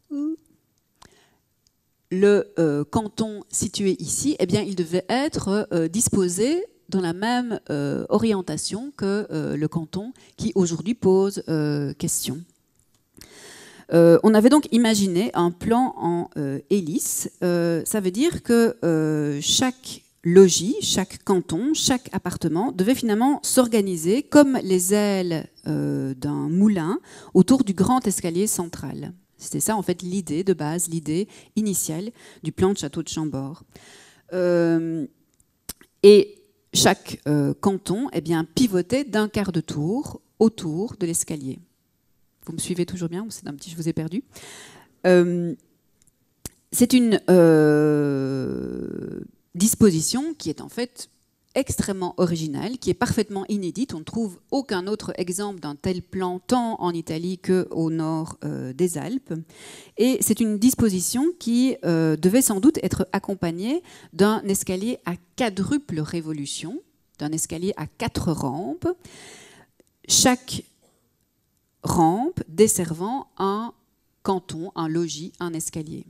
S1: le euh, canton situé ici, eh bien, il devait être euh, disposé dans la même euh, orientation que euh, le canton qui aujourd'hui pose euh, question. Euh, on avait donc imaginé un plan en euh, hélice. Euh, ça veut dire que euh, chaque logis, chaque canton, chaque appartement devait finalement s'organiser comme les ailes euh, d'un moulin autour du grand escalier central. C'était ça en fait l'idée de base, l'idée initiale du plan de château de Chambord. Euh, et chaque euh, canton eh bien, pivotait d'un quart de tour autour de l'escalier. Vous me suivez toujours bien ou c'est un petit je vous ai perdu? euh, C'est une euh, disposition qui est en fait extrêmement originale, qui est parfaitement inédite. On ne trouve aucun autre exemple d'un tel plan, tant en Italie qu'au nord euh, des Alpes. Et c'est une disposition qui euh, devait sans doute être accompagnée d'un escalier à quadruple révolution, d'un escalier à quatre rampes, chaque rampe desservant un canton, un logis, un escalier.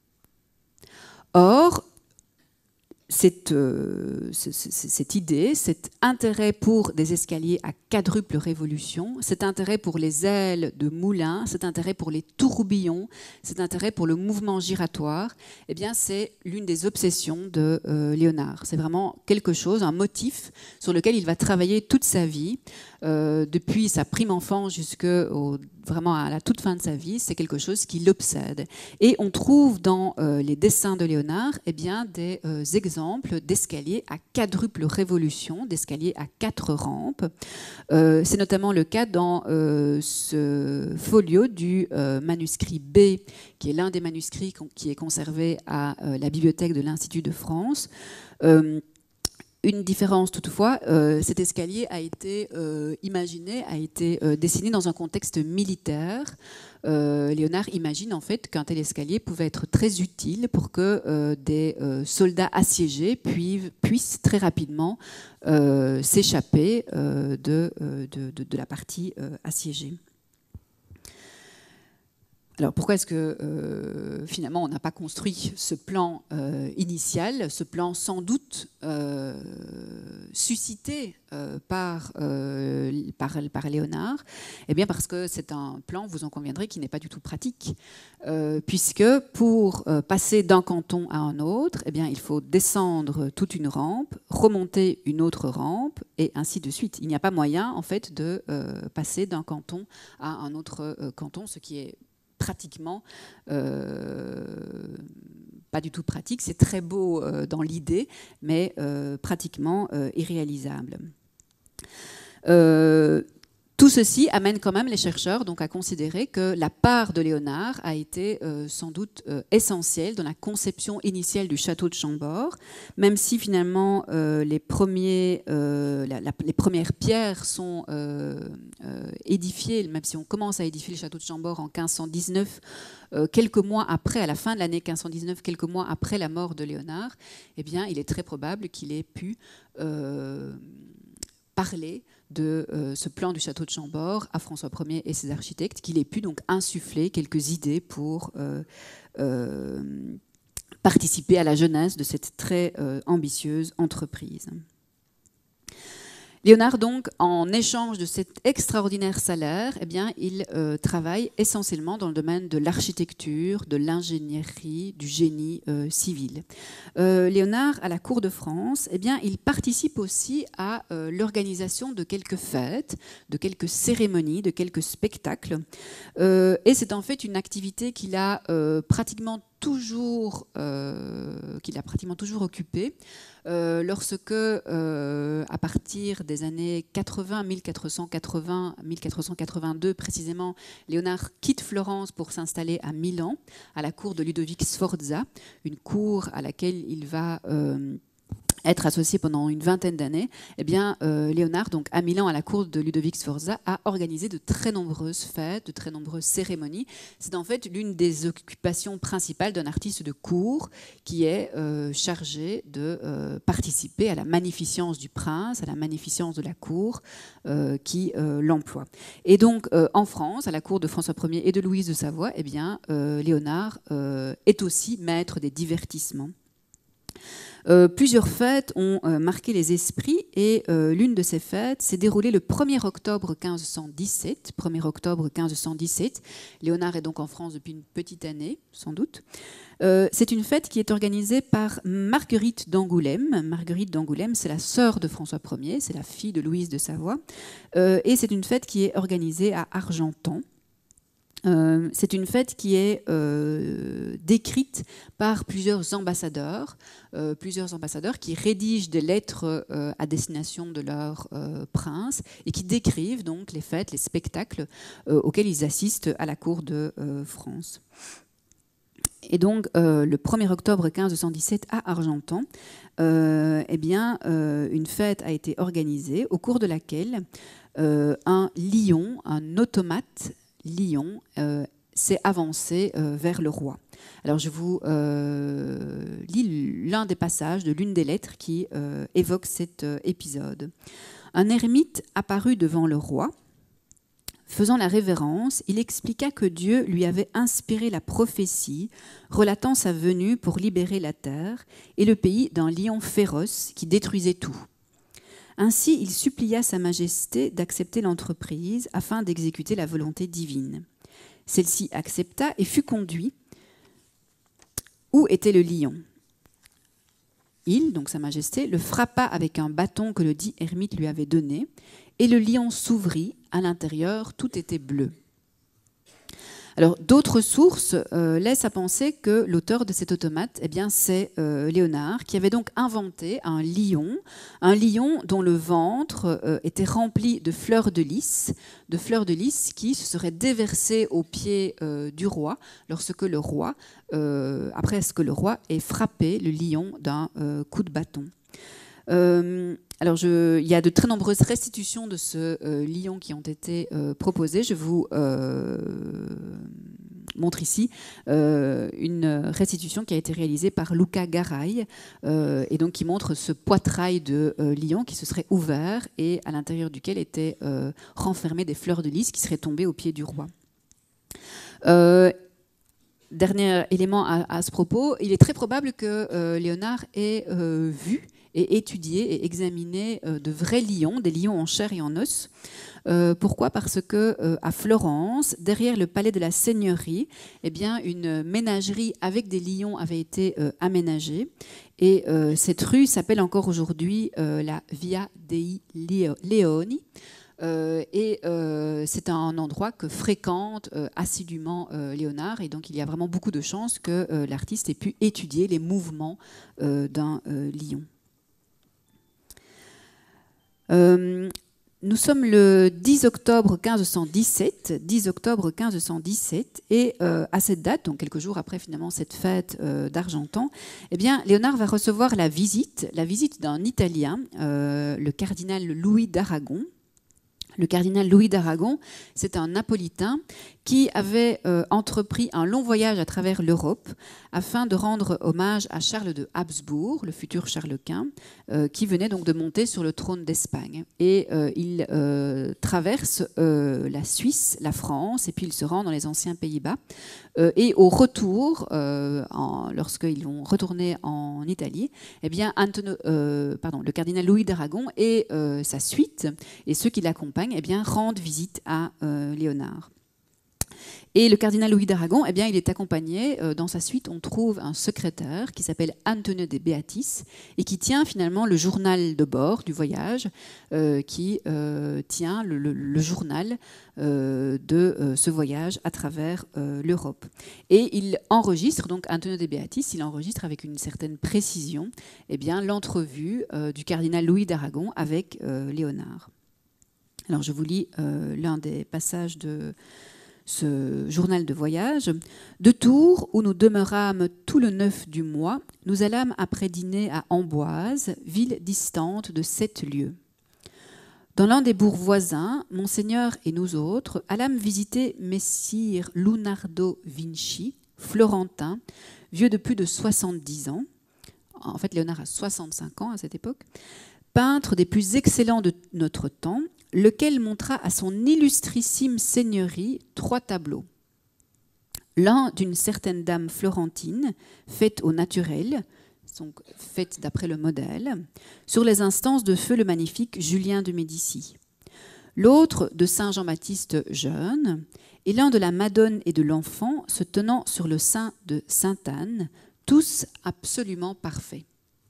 S1: Or, Cette, euh, cette idée, cet intérêt pour des escaliers à quadruple révolution, cet intérêt pour les ailes de moulin, cet intérêt pour les tourbillons, cet intérêt pour le mouvement giratoire, eh bien, c'est l'une des obsessions de euh, Léonard. C'est vraiment quelque chose, un motif sur lequel il va travailler toute sa vie. euh, depuis sa prime enfance jusqu'à vraiment à la toute fin de sa vie, c'est quelque chose qui l'obsède. Et on trouve dans euh, les dessins de Léonard eh bien, des euh, exemples d'escaliers à quadruple révolution, d'escaliers à quatre rampes. Euh, c'est notamment le cas dans euh, ce folio du euh, manuscrit B, qui est l'un des manuscrits qui est conservé à euh, la bibliothèque de l'Institut de France. Euh, Une différence toutefois, euh, cet escalier a été euh, imaginé, a été euh, dessiné dans un contexte militaire. Euh, Léonard imagine en fait qu'un tel escalier pouvait être très utile pour que euh, des euh, soldats assiégés puissent, puissent très rapidement euh, s'échapper euh, de, de, de, de la partie euh, assiégée. Alors pourquoi est-ce que euh, finalement on n'a pas construit ce plan euh, initial, ce plan sans doute euh, suscité euh, par, euh, par, par Léonard? Eh bien parce que c'est un plan, vous en conviendrez, qui n'est pas du tout pratique, euh, puisque pour euh, passer d'un canton à un autre, eh bien il faut descendre toute une rampe, remonter une autre rampe, et ainsi de suite. Il n'y a pas moyen en fait de euh, passer d'un canton à un autre euh, canton, ce qui est pratiquement euh, pas du tout pratique. C'est très beau euh, dans l'idée, mais euh, pratiquement euh, irréalisable. Euh, Tout ceci amène quand même les chercheurs donc, à considérer que la part de Léonard a été euh, sans doute euh, essentielle dans la conception initiale du château de Chambord, même si finalement euh, les, premiers, euh, la, la, les premières pierres sont euh, euh, édifiées, même si on commence à édifier le château de Chambord en quinze cent dix-neuf, euh, quelques mois après, à la fin de l'année quinze cent dix-neuf, quelques mois après la mort de Léonard, eh bien, il est très probable qu'il ait pu euh, parler de euh, ce plan du château de Chambord à François Ier et ses architectes, qu'il ait pu donc insuffler quelques idées pour euh, euh, participer à la jeunesse de cette très euh, ambitieuse entreprise. Léonard, donc, en échange de cet extraordinaire salaire, eh bien, il euh, travaille essentiellement dans le domaine de l'architecture, de l'ingénierie, du génie euh, civil. Euh, Léonard, à la cour de France, eh bien, il participe aussi à euh, l'organisation de quelques fêtes, de quelques cérémonies, de quelques spectacles. Euh, et c'est en fait une activité qu'il a euh, pratiquement toujours, euh, qu'il a pratiquement toujours occupée. Euh, lorsque, euh, à partir des années quatre-vingts, mille quatre cent quatre-vingts, mille quatre cent quatre-vingt-deux précisément, Léonard quitte Florence pour s'installer à Milan, à la cour de Ludovic Sforza, une cour à laquelle il va euh, être associé pendant une vingtaine d'années. Eh bien, euh, Léonard, donc à Milan, à la cour de Ludovic Sforza, a organisé de très nombreuses fêtes, de très nombreuses cérémonies. C'est en fait l'une des occupations principales d'un artiste de cour qui est euh, chargé de euh, participer à la magnificence du prince, à la magnificence de la cour euh, qui euh, l'emploie. Et donc, euh, en France, à la cour de François Ier et de Louise de Savoie, eh bien, euh, Léonard euh, est aussi maître des divertissements. Euh, plusieurs fêtes ont euh, marqué les esprits et euh, l'une de ces fêtes s'est déroulée le premier octobre quinze cent dix-sept. premier octobre quinze cent dix-sept. Léonard est donc en France depuis une petite année, sans doute. Euh, c'est une fête qui est organisée par Marguerite d'Angoulême. Marguerite d'Angoulême, c'est la sœur de François Ier, c'est la fille de Louise de Savoie. Euh, et c'est une fête qui est organisée à Argentan. Euh, c'est une fête qui est euh, décrite par plusieurs ambassadeurs, euh, plusieurs ambassadeurs qui rédigent des lettres euh, à destination de leur euh, prince et qui décrivent donc les fêtes, les spectacles euh, auxquels ils assistent à la cour de euh, France. Et donc, euh, le premier octobre quinze cent dix-sept à Argentan, euh, eh bien, euh, une fête a été organisée au cours de laquelle euh, un lion, un automate lion euh, s'est avancé euh, vers le roi. Alors je vous euh, lis l'un des passages de l'une des lettres qui euh, évoque cet euh, épisode. Un ermite apparut devant le roi. Faisant la révérence, il expliqua que Dieu lui avait inspiré la prophétie relatant sa venue pour libérer la terre et le pays d'un lion féroce qui détruisait tout. Ainsi, il supplia Sa Majesté d'accepter l'entreprise afin d'exécuter la volonté divine. Celle-ci accepta et fut conduit où était le lion. Il, donc Sa Majesté, le frappa avec un bâton que le dit ermite lui avait donné, et le lion s'ouvrit, à l'intérieur tout était bleu. Alors, d'autres sources euh, laissent à penser que l'auteur de cet automate, eh bien, c'est euh, Léonard, qui avait donc inventé un lion, un lion dont le ventre euh, était rempli de fleurs de lys, de fleurs de lys qui se seraient déversées aux pieds euh, du roi, lorsque le roi, euh, après ce que le roi ait frappé le lion d'un euh, coup de bâton. Euh, alors, je, il y a de très nombreuses restitutions de ce euh, lion qui ont été euh, proposées. Je vous euh, montre ici euh, une restitution qui a été réalisée par Luca Garay euh, et donc qui montre ce poitrail de euh, lion qui se serait ouvert et à l'intérieur duquel étaient euh, renfermées des fleurs de lys qui seraient tombées aux pieds du roi. Euh, Dernier élément à, à ce propos, il est très probable que euh, Léonard ait euh, vu et étudié et examiné euh, de vrais lions, des lions en chair et en os. Euh, pourquoi ? Parce que euh, à Florence, derrière le palais de la Seigneurie, eh bien, une ménagerie avec des lions avait été euh, aménagée. Et euh, cette rue s'appelle encore aujourd'hui euh, la Via dei Leoni. Euh, et euh, c'est un endroit que fréquente euh, assidûment euh, Léonard, et donc il y a vraiment beaucoup de chances que euh, l'artiste ait pu étudier les mouvements euh, d'un euh, lion. Euh, nous sommes le dix octobre quinze cent dix-sept, dix octobre quinze cent dix-sept, et euh, à cette date, donc quelques jours après finalement cette fête euh, d'Argentan, eh bien Léonard va recevoir la visite, la visite d'un Italien, euh, le cardinal Louis d'Aragon. Le cardinal Louis d'Aragon, c'est un napolitain qui avait euh, entrepris un long voyage à travers l'Europe afin de rendre hommage à Charles de Habsbourg, le futur Charles Quint, euh, qui venait donc de monter sur le trône d'Espagne. Et euh, il euh, traverse euh, la Suisse, la France, et puis il se rend dans les anciens Pays-Bas. Euh, et au retour, euh, lorsqu'ils vont retourner en Italie, eh bien Antonio, euh, pardon, le cardinal Louis d'Aragon et euh, sa suite, et ceux qui l'accompagnent, eh bien, rendent visite à euh, Léonard. Et le cardinal Louis d'Aragon, eh bien, il est accompagné, euh, dans sa suite, on trouve un secrétaire qui s'appelle Antonio de Beatis et qui tient finalement le journal de bord du voyage, euh, qui euh, tient le, le, le journal euh, de euh, ce voyage à travers euh, l'Europe. Et il enregistre, donc Antonio de Beatis, il enregistre avec une certaine précision eh bien, l'entrevue euh, du cardinal Louis d'Aragon avec euh, Léonard. Alors je vous lis euh, l'un des passages de ce journal de voyage. De Tours, où nous demeurâmes tout le neuf du mois, nous allâmes après dîner à Amboise, ville distante de sept lieues. Dans l'un des bourgs voisins, Monseigneur et nous autres allâmes visiter Messire Lunardo Vinci, florentin, vieux de plus de soixante-dix ans. En fait, Léonard a soixante-cinq ans à cette époque, peintre des plus excellents de notre temps, lequel montra à son illustrissime seigneurie trois tableaux. L'un d'une certaine dame florentine, faite au naturel, donc faite d'après le modèle, sur les instances de feu le magnifique Julien de Médicis. L'autre de Saint Jean-Baptiste jeune, et l'un de la Madone et de l'Enfant se tenant sur le sein de Sainte-Anne, tous absolument parfaits.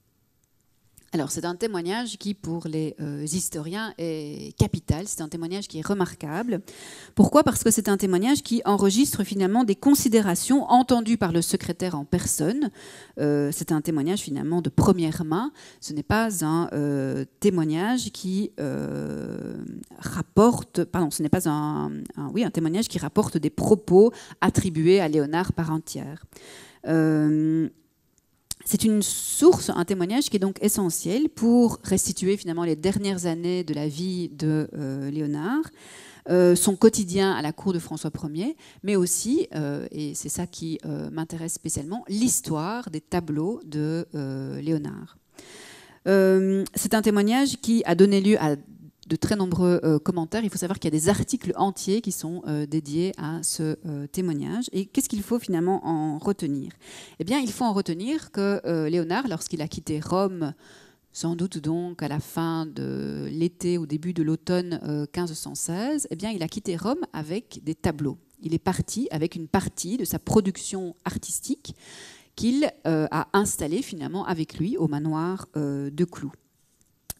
S1: Alors, c'est un témoignage qui, pour les euh, historiens, est capital. C'est un témoignage qui est remarquable. Pourquoi ? Parce que c'est un témoignage qui enregistre finalement des considérations entendues par le secrétaire en personne. Euh, c'est un témoignage finalement de première main. Ce n'est pas un euh, témoignage qui euh, rapporte, pardon, ce n'est pas un, un, oui, un témoignage qui rapporte des propos attribués à Léonard par entière. Euh, C'est une source, un témoignage qui est donc essentiel pour restituer finalement les dernières années de la vie de euh, Léonard, euh, son quotidien à la cour de François Ier, mais aussi, euh, et c'est ça qui euh, m'intéresse spécialement, l'histoire des tableaux de euh, Léonard. Euh, c'est un témoignage qui a donné lieu à de très nombreux euh, commentaires. Il faut savoir qu'il y a des articles entiers qui sont euh, dédiés à ce euh, témoignage. Et qu'est-ce qu'il faut finalement en retenir ? Eh bien, il faut en retenir que euh, Léonard, lorsqu'il a quitté Rome, sans doute donc à la fin de l'été, au début de l'automne euh, quinze cent seize, eh bien, il a quitté Rome avec des tableaux. Il est parti avec une partie de sa production artistique qu'il euh, a installée finalement avec lui au manoir euh, de Cloux.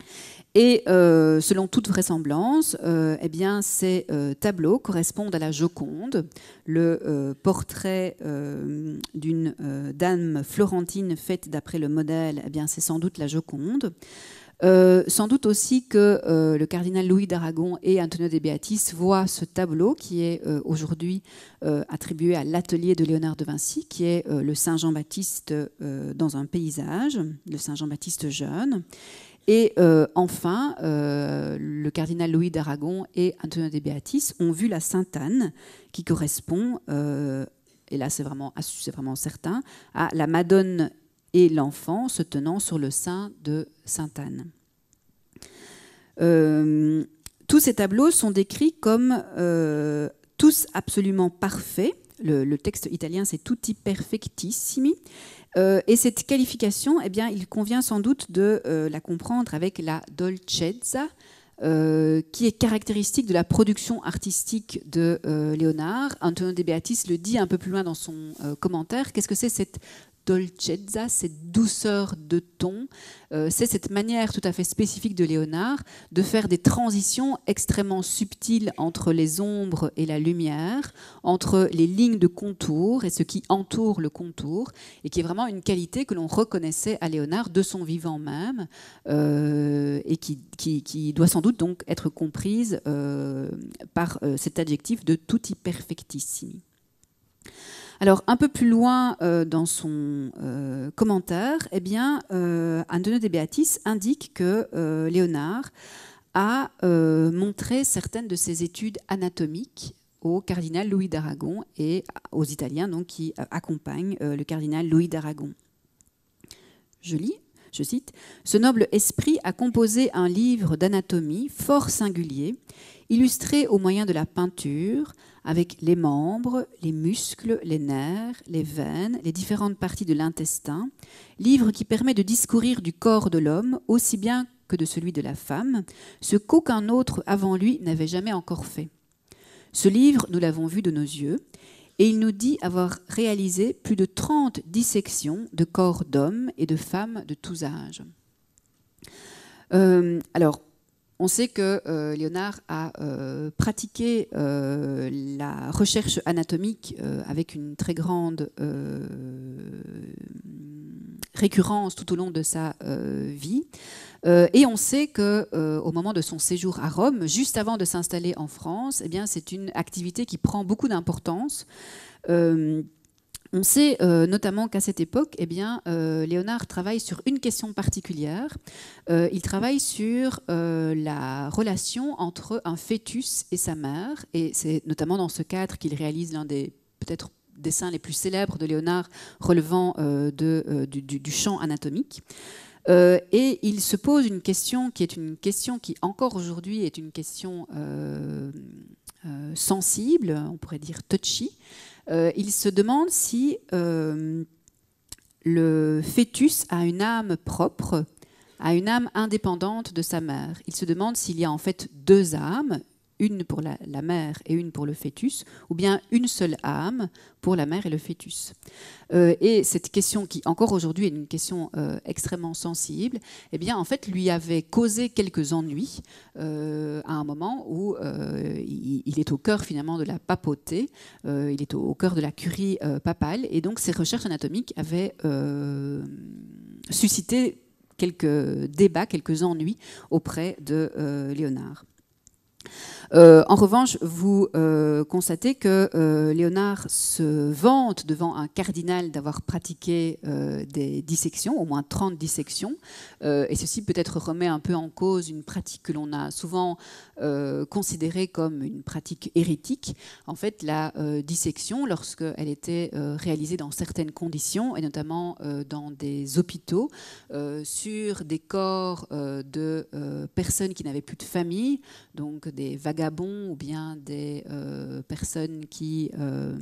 S1: Et euh, selon toute vraisemblance, euh, eh bien, ces euh, tableaux correspondent à la Joconde, le euh, portrait euh, d'une euh, dame florentine faite d'après le modèle, eh bien, c'est sans doute la Joconde. Euh, sans doute aussi que euh, le cardinal Louis d'Aragon et Antonio de Beatis voient ce tableau qui est euh, aujourd'hui euh, attribué à l'atelier de Léonard de Vinci, qui est euh, le Saint Jean-Baptiste euh, dans un paysage, le Saint Jean-Baptiste jeune. Et euh, enfin, euh, le cardinal Louis d'Aragon et Antonio de Beatis ont vu la Sainte Anne, qui correspond, euh, et là c'est vraiment, c'est vraiment certain, à la Madone et l'enfant se tenant sur le sein de Sainte Anne. Euh, tous ces tableaux sont décrits comme euh, tous absolument parfaits. Le, le texte italien, c'est tutti perfectissimi. Euh, et cette qualification, eh bien, il convient sans doute de euh, la comprendre avec la dolcezza, euh, qui est caractéristique de la production artistique de euh, Léonard. Antonio de Beatis le dit un peu plus loin dans son euh, commentaire. Qu'est-ce que c'est cette dolcezza, cette douceur de ton? euh, C'est cette manière tout à fait spécifique de Léonard de faire des transitions extrêmement subtiles entre les ombres et la lumière, entre les lignes de contour et ce qui entoure le contour, et qui est vraiment une qualité que l'on reconnaissait à Léonard de son vivant même, euh, et qui, qui, qui doit sans doute donc être comprise euh, par euh, cet adjectif de tutti perfectissimi. Alors, un peu plus loin euh, dans son euh, commentaire, eh bien, euh, Antonio de Beatis indique que euh, Léonard a euh, montré certaines de ses études anatomiques au cardinal Louis d'Aragon et aux Italiens donc, qui euh, accompagnent euh, le cardinal Louis d'Aragon. Je lis, je cite, « Ce noble esprit a composé un livre d'anatomie fort singulier, illustré au moyen de la peinture, avec les membres, les muscles, les nerfs, les veines, les différentes parties de l'intestin, livre qui permet de discourir du corps de l'homme aussi bien que de celui de la femme, ce qu'aucun autre avant lui n'avait jamais encore fait. Ce livre, nous l'avons vu de nos yeux, et il nous dit avoir réalisé plus de trente dissections de corps d'hommes et de femmes de tous âges. » Euh, alors, on sait que euh, Léonard a euh, pratiqué euh, la recherche anatomique euh, avec une très grande euh, récurrence tout au long de sa euh, vie. Euh, et on sait qu'au euh, moment de son séjour à Rome, juste avant de s'installer en France, eh bien, c'est une activité qui prend beaucoup d'importance. Euh, On sait euh, notamment qu'à cette époque, eh bien, euh, Léonard travaille sur une question particulière. Euh, il travaille sur euh, la relation entre un fœtus et sa mère. Et c'est notamment dans ce cadre qu'il réalise l'un des peut-être dessins les plus célèbres de Léonard relevant euh, de, euh, du, du, du champ anatomique. Euh, et il se pose une question qui est une question qui encore aujourd'hui est une question euh, euh, sensible, on pourrait dire touchy. Euh, il se demande si euh, le fœtus a une âme propre, a une âme indépendante de sa mère. Il se demande s'il y a en fait deux âmes, une pour la, la mère et une pour le fœtus, ou bien une seule âme pour la mère et le fœtus. Euh, et cette question, qui encore aujourd'hui est une question euh, extrêmement sensible, eh bien, en fait, lui avait causé quelques ennuis euh, à un moment où euh, il, il est au cœur finalement de la papauté, euh, il est au, au cœur de la curie euh, papale, et donc ses recherches anatomiques avaient euh, suscité quelques débats, quelques ennuis auprès de euh, Léonard. Euh, en revanche, vous euh, constatez que euh, Léonard se vante devant un cardinal d'avoir pratiqué euh, des dissections, au moins trente dissections, euh, et ceci peut-être remet un peu en cause une pratique que l'on a souvent euh, considérée comme une pratique hérétique. En fait, la euh, dissection, lorsqu'elle était euh, réalisée dans certaines conditions, et notamment euh, dans des hôpitaux, euh, sur des corps euh, de euh, personnes qui n'avaient plus de famille, donc des vagabonds ou bien des euh, personnes qui euh,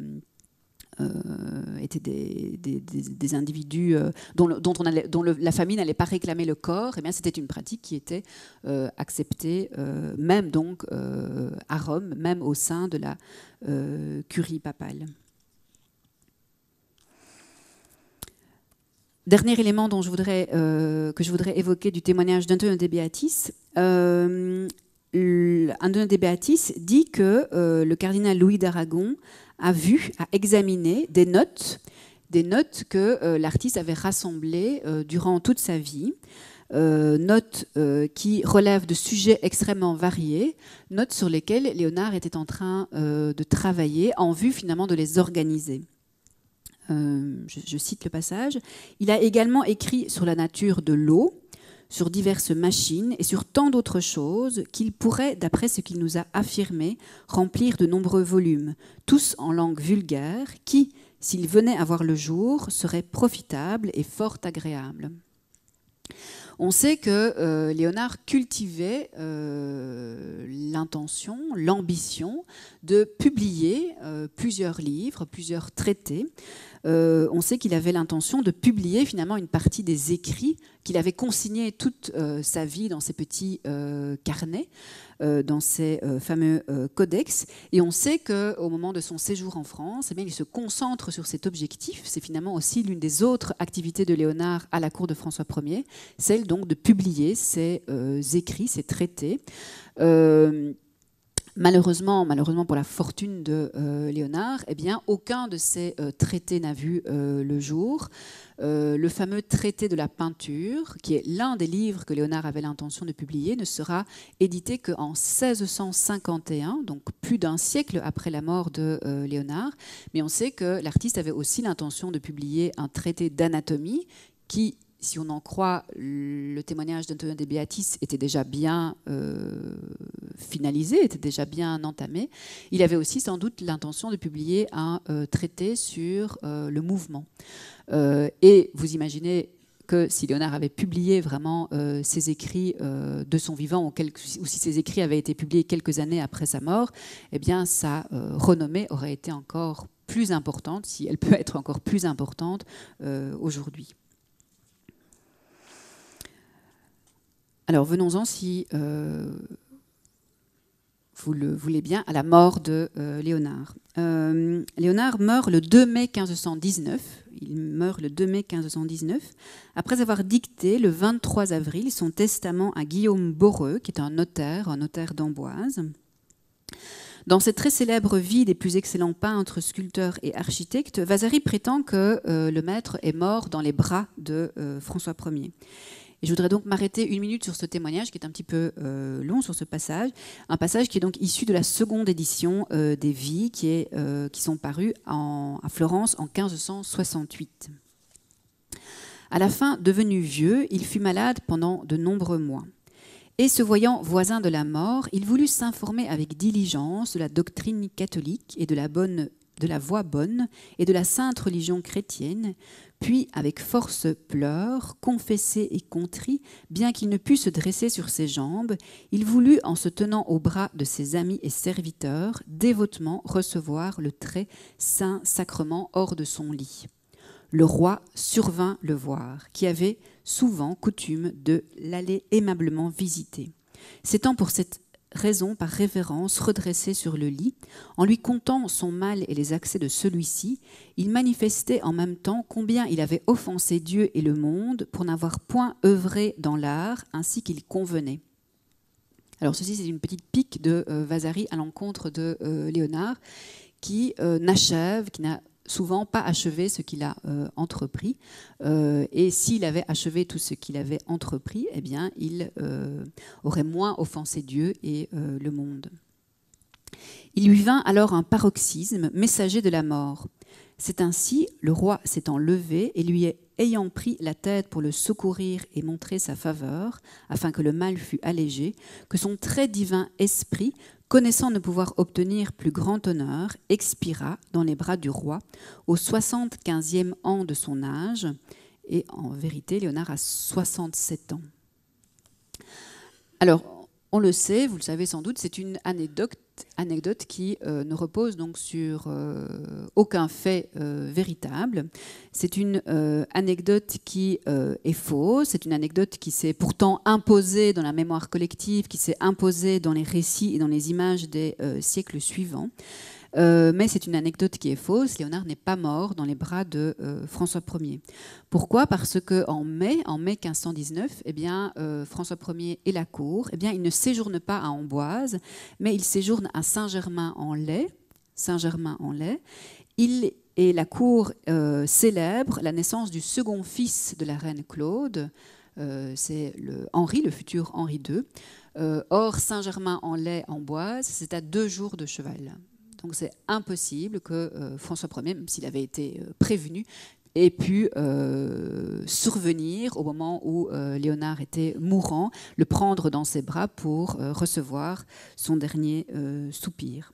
S1: euh, étaient des, des, des, des individus euh, dont, le, dont, on allait, dont le, la famille n'allait pas réclamer le corps, eh bien c'était une pratique qui était euh, acceptée euh, même donc euh, à Rome, même au sein de la euh, curie papale. Dernier élément dont je voudrais, euh, que je voudrais évoquer du témoignage d'Antonio de Beatis. Euh, Antonio de Beatis dit que euh, le cardinal Louis d'Aragon a vu, a examiné des notes, des notes que euh, l'artiste avait rassemblées euh, durant toute sa vie, euh, notes euh, qui relèvent de sujets extrêmement variés, notes sur lesquelles Léonard était en train euh, de travailler en vue finalement de les organiser. Euh, je, je cite le passage. Il a également écrit sur la nature de l'eau, sur diverses machines et sur tant d'autres choses qu'il pourrait, d'après ce qu'il nous a affirmé, remplir de nombreux volumes, tous en langue vulgaire, qui, s'ils venaient à voir le jour, seraient profitables et fort agréables. On sait que euh, Léonard cultivait euh, l'intention, l'ambition de publier euh, plusieurs livres, plusieurs traités. Euh, on sait qu'il avait l'intention de publier finalement une partie des écrits qu'il avait consignés toute euh, sa vie dans ses petits euh, carnets, euh, dans ses euh, fameux euh, codex. Et on sait qu'au moment de son séjour en France, eh bien, il se concentre sur cet objectif. C'est finalement aussi l'une des autres activités de Léonard à la cour de François Ier, celle donc de publier ses euh, écrits, ses traités. Euh, Malheureusement, malheureusement pour la fortune de euh, Léonard, eh bien, aucun de ces euh, traités n'a vu euh, le jour. Euh, le fameux traité de la peinture, qui est l'un des livres que Léonard avait l'intention de publier, ne sera édité qu'en seize cent cinquante et un, donc plus d'un siècle après la mort de euh, Léonard. Mais on sait que l'artiste avait aussi l'intention de publier un traité d'anatomie qui, si on en croit le témoignage d'Antonio de Beatis, était déjà bien euh, finalisé, était déjà bien entamé. Il avait aussi sans doute l'intention de publier un euh, traité sur euh, le mouvement. Euh, et vous imaginez que si Léonard avait publié vraiment euh, ses écrits euh, de son vivant, ou, quelques, ou si ses écrits avaient été publiés quelques années après sa mort, eh bien sa euh, renommée aurait été encore plus importante, si elle peut être encore plus importante euh, aujourd'hui. Alors venons-en, si euh, vous le voulez bien, à la mort de euh, Léonard. Euh, Léonard meurt le deux mai mille cinq cent dix-neuf. Il meurt le deux mai mille cinq cent dix-neuf, après avoir dicté le vingt-trois avril son testament à Guillaume Boreux, qui est un notaire, un notaire d'Amboise. Dans cette très célèbre vie des plus excellents peintres, sculpteurs et architectes, Vasari prétend que euh, le maître est mort dans les bras de euh, François Ier. Et je voudrais donc m'arrêter une minute sur ce témoignage qui est un petit peu euh, long sur ce passage, un passage qui est donc issu de la seconde édition euh, des Vies qui, est, euh, qui sont parues en, à Florence en mille cinq cent soixante-huit. À la fin, devenu vieux, il fut malade pendant de nombreux mois. Et se voyant voisin de la mort, il voulut s'informer avec diligence de la doctrine catholique et de la, bonne, de la voie bonne et de la sainte religion chrétienne, puis, avec force pleurs, confessé et contrit, bien qu'il ne pût se dresser sur ses jambes, il voulut, en se tenant au bras de ses amis et serviteurs, dévotement recevoir le très saint sacrement hors de son lit. Le roi survint le voir, qui avait souvent coutume de l'aller aimablement visiter. S'étant pour cette raison par révérence redressé sur le lit, en lui contant son mal et les accès de celui-ci, il manifestait en même temps combien il avait offensé Dieu et le monde pour n'avoir point œuvré dans l'art ainsi qu'il convenait. Alors ceci, c'est une petite pique de euh, Vasari à l'encontre de euh, Léonard, qui euh, n'achève, qui n'a souvent pas achevé ce qu'il a euh, entrepris. Euh, et s'il avait achevé tout ce qu'il avait entrepris, eh bien, il euh, aurait moins offensé Dieu et euh, le monde. Il lui vint alors un paroxysme, messager de la mort. C'est ainsi, le roi s'étant levé et lui ayant pris la tête pour le secourir et montrer sa faveur, afin que le mal fût allégé, que son très divin esprit, connaissant ne pouvoir obtenir plus grand honneur, expira dans les bras du roi au soixante-quinzième an de son âge, et en vérité, Léonard a soixante-sept ans. Alors, on le sait, vous le savez sans doute, c'est une anecdote, anecdote qui euh, ne repose donc sur euh, aucun fait euh, véritable. C'est une euh, anecdote qui euh, est fausse, c'est une anecdote qui s'est pourtant imposée dans la mémoire collective, qui s'est imposée dans les récits et dans les images des euh, siècles suivants. Euh, mais c'est une anecdote qui est fausse. Léonard n'est pas mort dans les bras de euh, François Ier. Pourquoi? Parce qu'en mai, en mai mille cinq cent dix-neuf, eh bien, euh, François Ier et la cour, eh bien, il ne séjourne pas à Amboise, mais il séjourne à Saint-Germain-en-Laye. Saint-Germain-en-Laye. Il et la cour euh, célèbre la naissance du second fils de la reine Claude. Euh, c'est le Henri, le futur Henri deux. Euh, or, Saint-Germain-en-Laye, Amboise, c'est à deux jours de cheval. Donc c'est impossible que euh, François Ier, même s'il avait été euh, prévenu, ait pu euh, survenir au moment où euh, Léonard était mourant, le prendre dans ses bras pour euh, recevoir son dernier euh, soupir.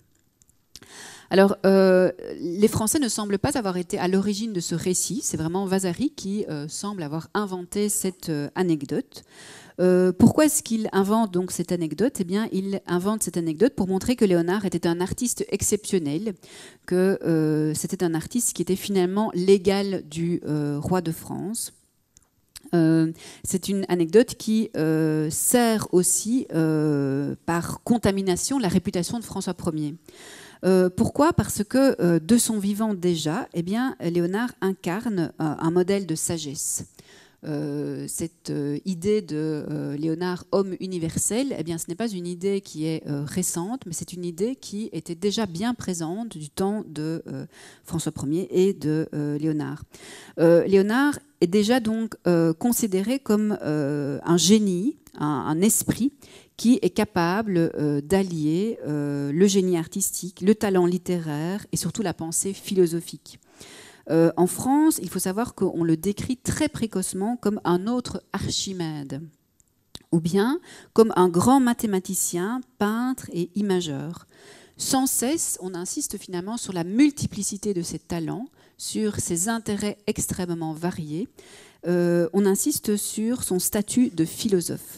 S1: Alors, euh, les Français ne semblent pas avoir été à l'origine de ce récit. C'est vraiment Vasari qui euh, semble avoir inventé cette euh, anecdote. Euh, pourquoi est-ce qu'il invente donc cette anecdote? Eh bien, il invente cette anecdote pour montrer que Léonard était un artiste exceptionnel, que euh, c'était un artiste qui était finalement l'égal du euh, roi de France. Euh, c'est une anecdote qui euh, sert aussi, euh, par contamination, la réputation de François Ier. Euh, pourquoi? Parce que euh, de son vivant déjà, eh bien, Léonard incarne euh, un modèle de sagesse. Euh, cette euh, idée de euh, Léonard homme universel, eh bien, ce n'est pas une idée qui est euh, récente, mais c'est une idée qui était déjà bien présente du temps de euh, François Ier et de euh, Léonard. Euh, Léonard est déjà donc euh, considéré comme euh, un génie, un, un esprit qui est capable euh, d'allier euh, le génie artistique, le talent littéraire et surtout la pensée philosophique. Euh, en France, il faut savoir qu'on le décrit très précocement comme un autre Archimède, ou bien comme un grand mathématicien, peintre et imageur. Sans cesse, on insiste finalement sur la multiplicité de ses talents, sur ses intérêts extrêmement variés. Euh, on insiste sur son statut de philosophe.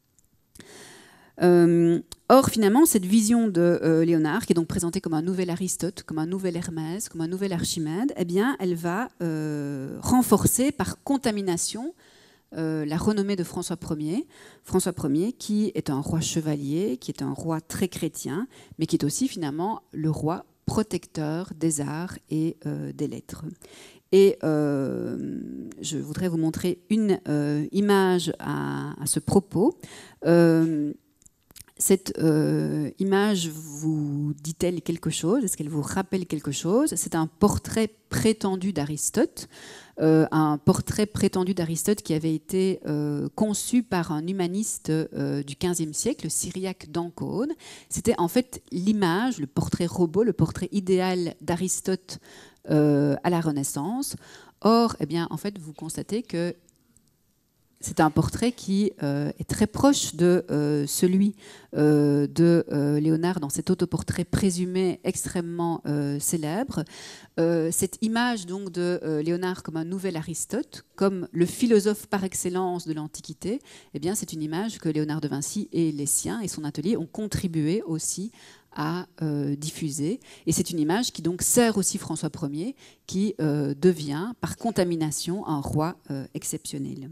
S1: Euh, or, finalement, cette vision de euh, Léonard, qui est donc présentée comme un nouvel Aristote, comme un nouvel Hermès, comme un nouvel Archimède, eh bien, elle va euh, renforcer par contamination euh, la renommée de François Ier. François Ier, qui est un roi chevalier, qui est un roi très chrétien, mais qui est aussi finalement le roi protecteur des arts et euh, des lettres. Et euh, je voudrais vous montrer une euh, image à, à ce propos. Euh, Cette euh, image vous dit-elle quelque chose? Est-ce qu'elle vous rappelle quelque chose? C'est un portrait prétendu d'Aristote, euh, un portrait prétendu d'Aristote qui avait été euh, conçu par un humaniste euh, du quinzième siècle, Cyriaque d'Ancône. C'était en fait l'image, le portrait robot, le portrait idéal d'Aristote euh, à la Renaissance. Or, eh bien, en fait, vous constatez que c'est un portrait qui euh, est très proche de euh, celui euh, de euh, Léonard dans cet autoportrait présumé extrêmement euh, célèbre. Euh, cette image donc de euh, Léonard comme un nouvel Aristote, comme le philosophe par excellence de l'Antiquité, eh bien, c'est une image que Léonard de Vinci et les siens et son atelier ont contribué aussi à euh, diffuser. Et c'est une image qui donc sert aussi François Ier, qui euh, devient par contamination un roi euh, exceptionnel.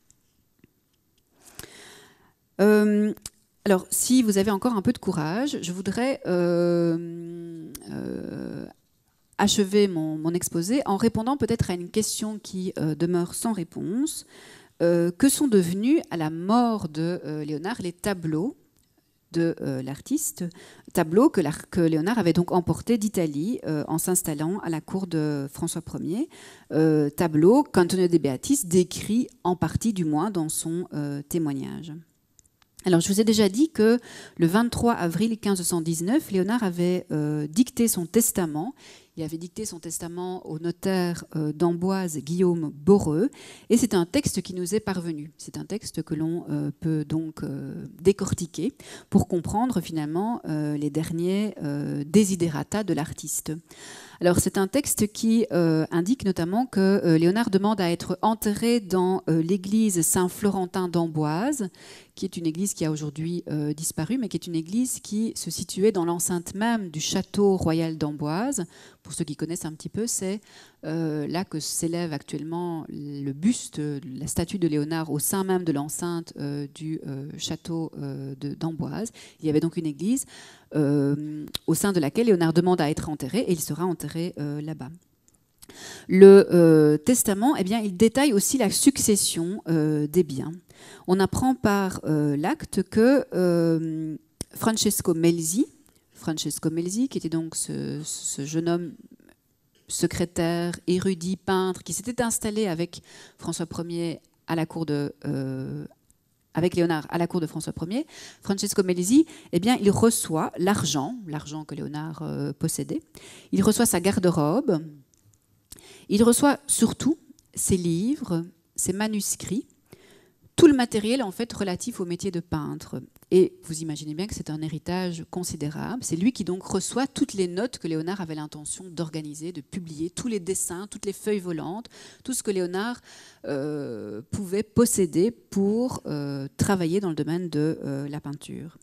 S1: Euh, alors, si vous avez encore un peu de courage, je voudrais euh, euh, achever mon, mon exposé en répondant peut-être à une question qui euh, demeure sans réponse. Euh, que sont devenus, à la mort de euh, Léonard, les tableaux de euh, l'artiste, tableaux que, que Léonard avait donc emportés d'Italie euh, en s'installant à la cour de François Ier, euh, tableaux qu'Antonio de Beatis décrit en partie du moins dans son euh, témoignage. Alors, je vous ai déjà dit que le vingt-trois avril mille cinq cent dix-neuf, Léonard avait euh, dicté son testament. Il avait dicté son testament au notaire euh, d'Amboise, Guillaume Boreux, et c'est un texte qui nous est parvenu. C'est un texte que l'on euh, peut donc euh, décortiquer pour comprendre finalement euh, les derniers euh, desiderata de l'artiste. Alors, c'est un texte qui euh, indique notamment que euh, Léonard demande à être enterré dans euh, l'église Saint-Florentin d'Amboise, qui est une église qui a aujourd'hui euh, disparu, mais qui est une église qui se situait dans l'enceinte même du château royal d'Amboise. Pour ceux qui connaissent un petit peu, c'est euh, là que s'élève actuellement le buste, la statue de Léonard au sein même de l'enceinte euh, du euh, château euh, d'Amboise. Il y avait donc une église. euh, au sein de laquelle Léonard demande à être enterré, et il sera enterré euh, là-bas. Le euh, testament, eh bien, il détaille aussi la succession euh, des biens. On apprend par euh, l'acte que euh, Francesco Melzi, Francesco Melzi, qui était donc ce, ce jeune homme secrétaire, érudit, peintre, qui s'était installé avec François Ier à la cour de, euh, avec Léonard à la cour de François Ier, Francesco Melzi, eh bien, il reçoit l'argent, l'argent que Léonard euh, possédait. Il reçoit sa garde-robe. Il reçoit surtout ses livres, ses manuscrits, tout le matériel en fait relatif au métier de peintre. Et vous imaginez bien que c'est un héritage considérable. C'est lui qui donc reçoit toutes les notes que Léonard avait l'intention d'organiser, de publier, tous les dessins, toutes les feuilles volantes, tout ce que Léonard euh, pouvait posséder pour euh, travailler dans le domaine de euh, la peinture.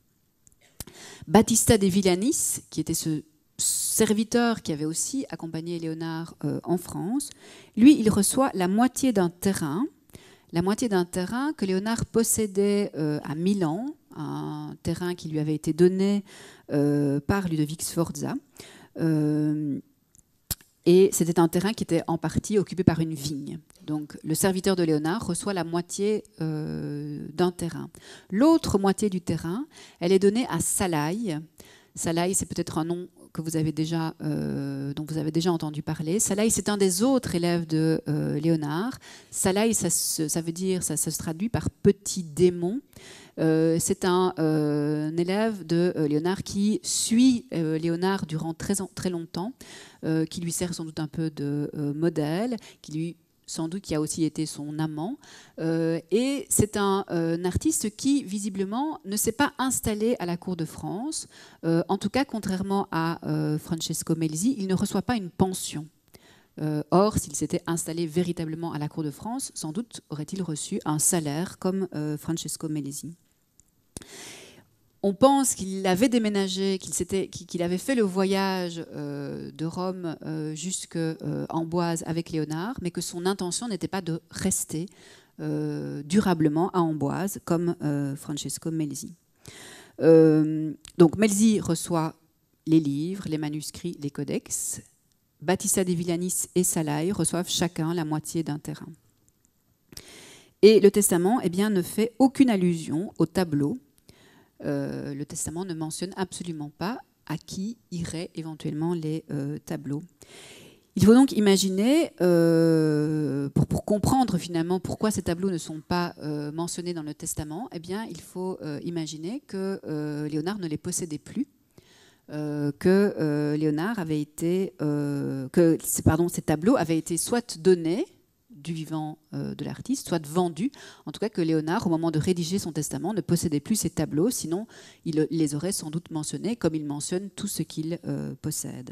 S1: Battista de Villanis, qui était ce serviteur qui avait aussi accompagné Léonard euh, en France, lui, il reçoit la moitié d'un terrain, la moitié d'un terrain que Léonard possédait euh, à Milan, un terrain qui lui avait été donné euh, par Ludovic Sforza. Euh, et c'était un terrain qui était en partie occupé par une vigne. Donc le serviteur de Léonard reçoit la moitié euh, d'un terrain. L'autre moitié du terrain, elle est donnée à Salaï. Salaï, c'est peut-être un nom que vous avez déjà, euh, dont vous avez déjà entendu parler. Salaï, c'est un des autres élèves de euh, Léonard. Salaï, ça, ça veut dire, ça, ça se traduit par petit démon. Euh, c'est un, euh, un élève de euh, Léonard qui suit euh, Léonard durant très, très longtemps, euh, qui lui sert sans doute un peu de euh, modèle, qui lui sans doute qui a aussi été son amant. Euh, et c'est un, euh, un artiste qui, visiblement, ne s'est pas installé à la cour de France. Euh, en tout cas, contrairement à euh, Francesco Melzi, il ne reçoit pas une pension. Euh, or, s'il s'était installé véritablement à la cour de France, sans doute aurait-il reçu un salaire comme euh, Francesco Melzi. On pense qu'il avait déménagé, qu'il s'était, qu'il avait fait le voyage euh, de Rome euh, jusqu'en euh, Amboise avec Léonard, mais que son intention n'était pas de rester euh, durablement à Amboise comme euh, Francesco Melzi. Euh, donc Melzi reçoit les livres, les manuscrits, les codex. Battista de Villanis et Salaï reçoivent chacun la moitié d'un terrain. Et le testament, eh bien, ne fait aucune allusion au tableau. Euh, le testament ne mentionne absolument pas à qui iraient éventuellement les euh, tableaux. Il faut donc imaginer, euh, pour, pour comprendre finalement pourquoi ces tableaux ne sont pas euh, mentionnés dans le testament, eh bien, il faut euh, imaginer que euh, Léonard ne les possédait plus, euh, que euh, Léonard avait été, euh, que pardon, ces tableaux avaient été soit donnés du vivant euh, de l'artiste, soit vendu, en tout cas que Léonard, au moment de rédiger son testament, ne possédait plus ces tableaux, sinon il les aurait sans doute mentionnés, comme il mentionne tout ce qu'il euh, possède.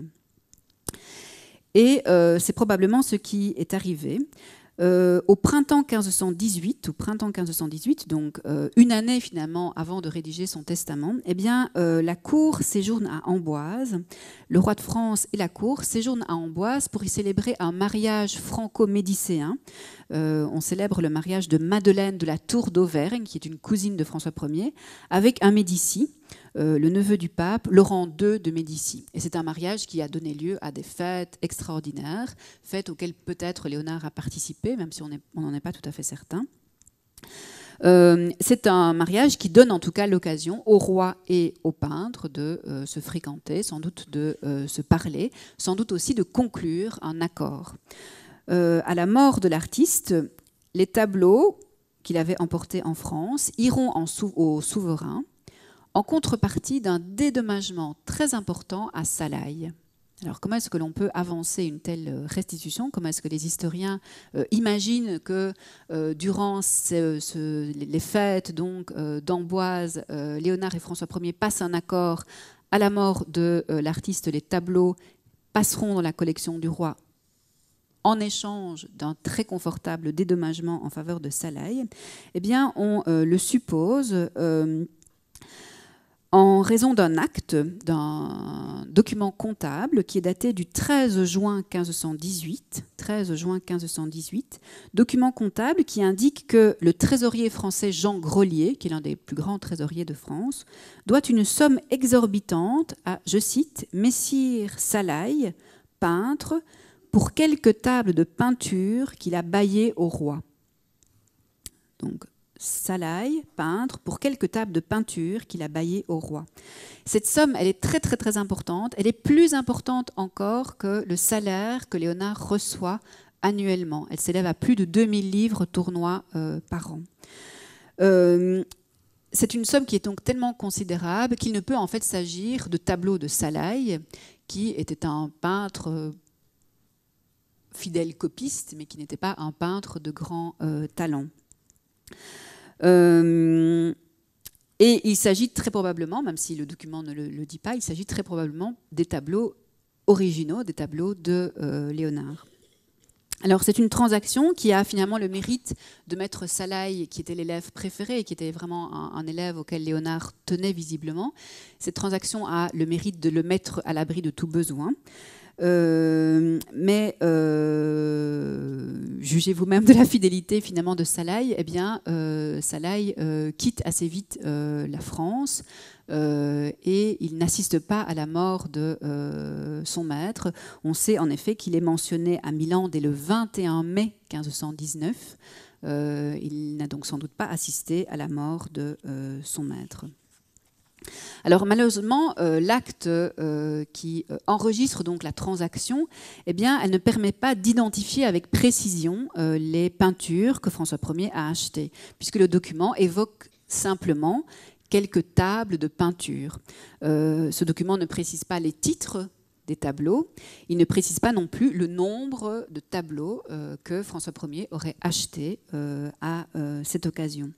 S1: Et euh, c'est probablement ce qui est arrivé. Euh, au printemps quinze cent dix-huit, au printemps quinze cent dix-huit, donc euh, une année finalement avant de rédiger son testament, eh bien, euh, la cour séjourne à Amboise. Le roi de France et la cour séjournent à Amboise pour y célébrer un mariage franco-médicéen. Euh, on célèbre le mariage de Madeleine de la Tour d'Auvergne, qui est une cousine de François Ier, avec un Médicis, euh, le neveu du pape, Laurent deux de Médicis. Et c'est un mariage qui a donné lieu à des fêtes extraordinaires, fêtes auxquelles peut-être Léonard a participé, même si on n'en est pas tout à fait certain. Euh, c'est un mariage qui donne en tout cas l'occasion au roi et au peintre de euh, se fréquenter, sans doute de euh, se parler, sans doute aussi de conclure un accord. Euh, à la mort de l'artiste, les tableaux qu'il avait emportés en France iront en sou- au souverain en contrepartie d'un dédommagement très important à Salaï. Alors comment est-ce que l'on peut avancer une telle restitution? Comment est-ce que les historiens euh, imaginent que euh, durant ce, ce, les fêtes donc euh, d'Amboise, euh, Léonard et François Ier passent un accord? À la mort de euh, l'artiste, les tableaux passeront dans la collection du roi en échange d'un très confortable dédommagement en faveur de Salaï. Eh bien, on euh, le suppose euh, en raison d'un acte, d'un document comptable qui est daté du treize juin quinze cent dix-huit, treize juin quinze cent dix-huit, document comptable qui indique que le trésorier français Jean Grolier, qui est l'un des plus grands trésoriers de France, doit une somme exorbitante à, je cite, Messire Salaï, peintre, pour quelques tables de peinture qu'il a baillées au roi. Donc, Salaï, peintre, pour quelques tables de peinture qu'il a baillées au roi. Cette somme, elle est très très très importante. Elle est plus importante encore que le salaire que Léonard reçoit annuellement. Elle s'élève à plus de deux mille livres tournois euh, par an. Euh, c'est une somme qui est donc tellement considérable qu'il ne peut en fait s'agir de tableaux de Salaï, qui était un peintre euh, fidèle copiste, mais qui n'était pas un peintre de grand euh, talent. Euh, et il s'agit très probablement, même si le document ne le, le dit pas, il s'agit très probablement des tableaux originaux, des tableaux de euh, Léonard. Alors c'est une transaction qui a finalement le mérite de mettre Salaï, qui était l'élève préféré et qui était vraiment un, un élève auquel Léonard tenait visiblement. Cette transaction a le mérite de le mettre à l'abri de tout besoin. Euh, mais euh, jugez vous-même de la fidélité finalement de Salaï. Eh bien, euh, Salaï euh, quitte assez vite euh, la France euh, et il n'assiste pas à la mort de euh, son maître. On sait en effet qu'il est mentionné à Milan dès le vingt et un mai quinze cent dix-neuf. Euh, il n'a donc sans doute pas assisté à la mort de euh, son maître. Alors malheureusement, euh, l'acte euh, qui euh, enregistre donc la transaction, eh bien, elle ne permet pas d'identifier avec précision euh, les peintures que François Ier a achetées, puisque le document évoque simplement quelques tables de peinture. Euh, ce document ne précise pas les titres des tableaux, il ne précise pas non plus le nombre de tableaux euh, que François Ier aurait achetés euh, à euh, cette occasion.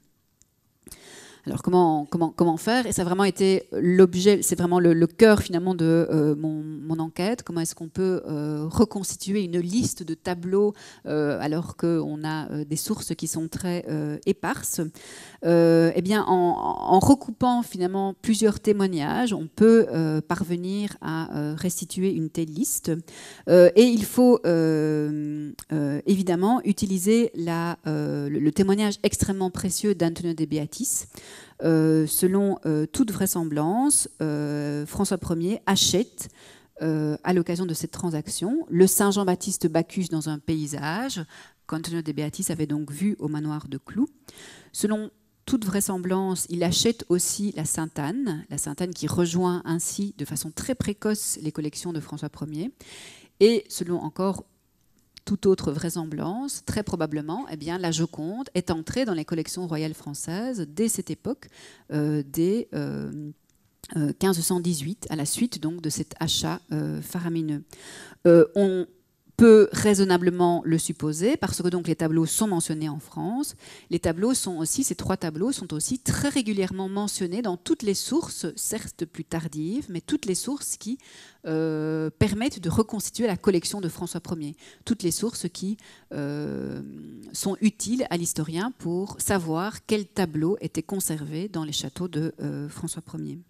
S1: Alors comment, comment, comment faire? Et ça a vraiment été l'objet, c'est vraiment le, le cœur finalement de euh, mon, mon enquête. Comment est-ce qu'on peut euh, reconstituer une liste de tableaux euh, alors qu'on a euh, des sources qui sont très euh, éparses? euh, Eh bien, en, en recoupant finalement plusieurs témoignages, on peut euh, parvenir à euh, restituer une telle liste. Euh, et il faut euh, euh, évidemment utiliser la, euh, le, le témoignage extrêmement précieux d'Antonio de Beatis. Euh, selon euh, toute vraisemblance, euh, François Ier achète, euh, à l'occasion de cette transaction, le Saint Jean-Baptiste Bacchus dans un paysage qu'Antonio de Beatis avait donc vu au manoir de Cloux. Selon toute vraisemblance, il achète aussi la Sainte-Anne, la Sainte-Anne qui rejoint ainsi de façon très précoce les collections de François Ier. Et selon encore toute autre vraisemblance, très probablement, eh bien, la Joconde est entrée dans les collections royales françaises dès cette époque, euh, dès euh, euh, quinze cent dix-huit, à la suite donc de cet achat euh, faramineux. Euh, on peut raisonnablement le supposer parce que donc les tableaux sont mentionnés en France. Les tableaux sont aussi, ces trois tableaux sont aussi très régulièrement mentionnés dans toutes les sources, certes plus tardives, mais toutes les sources qui euh, permettent de reconstituer la collection de François Ier. Toutes les sources qui euh, sont utiles à l'historien pour savoir quels tableaux étaient conservés dans les châteaux de euh, François Ier.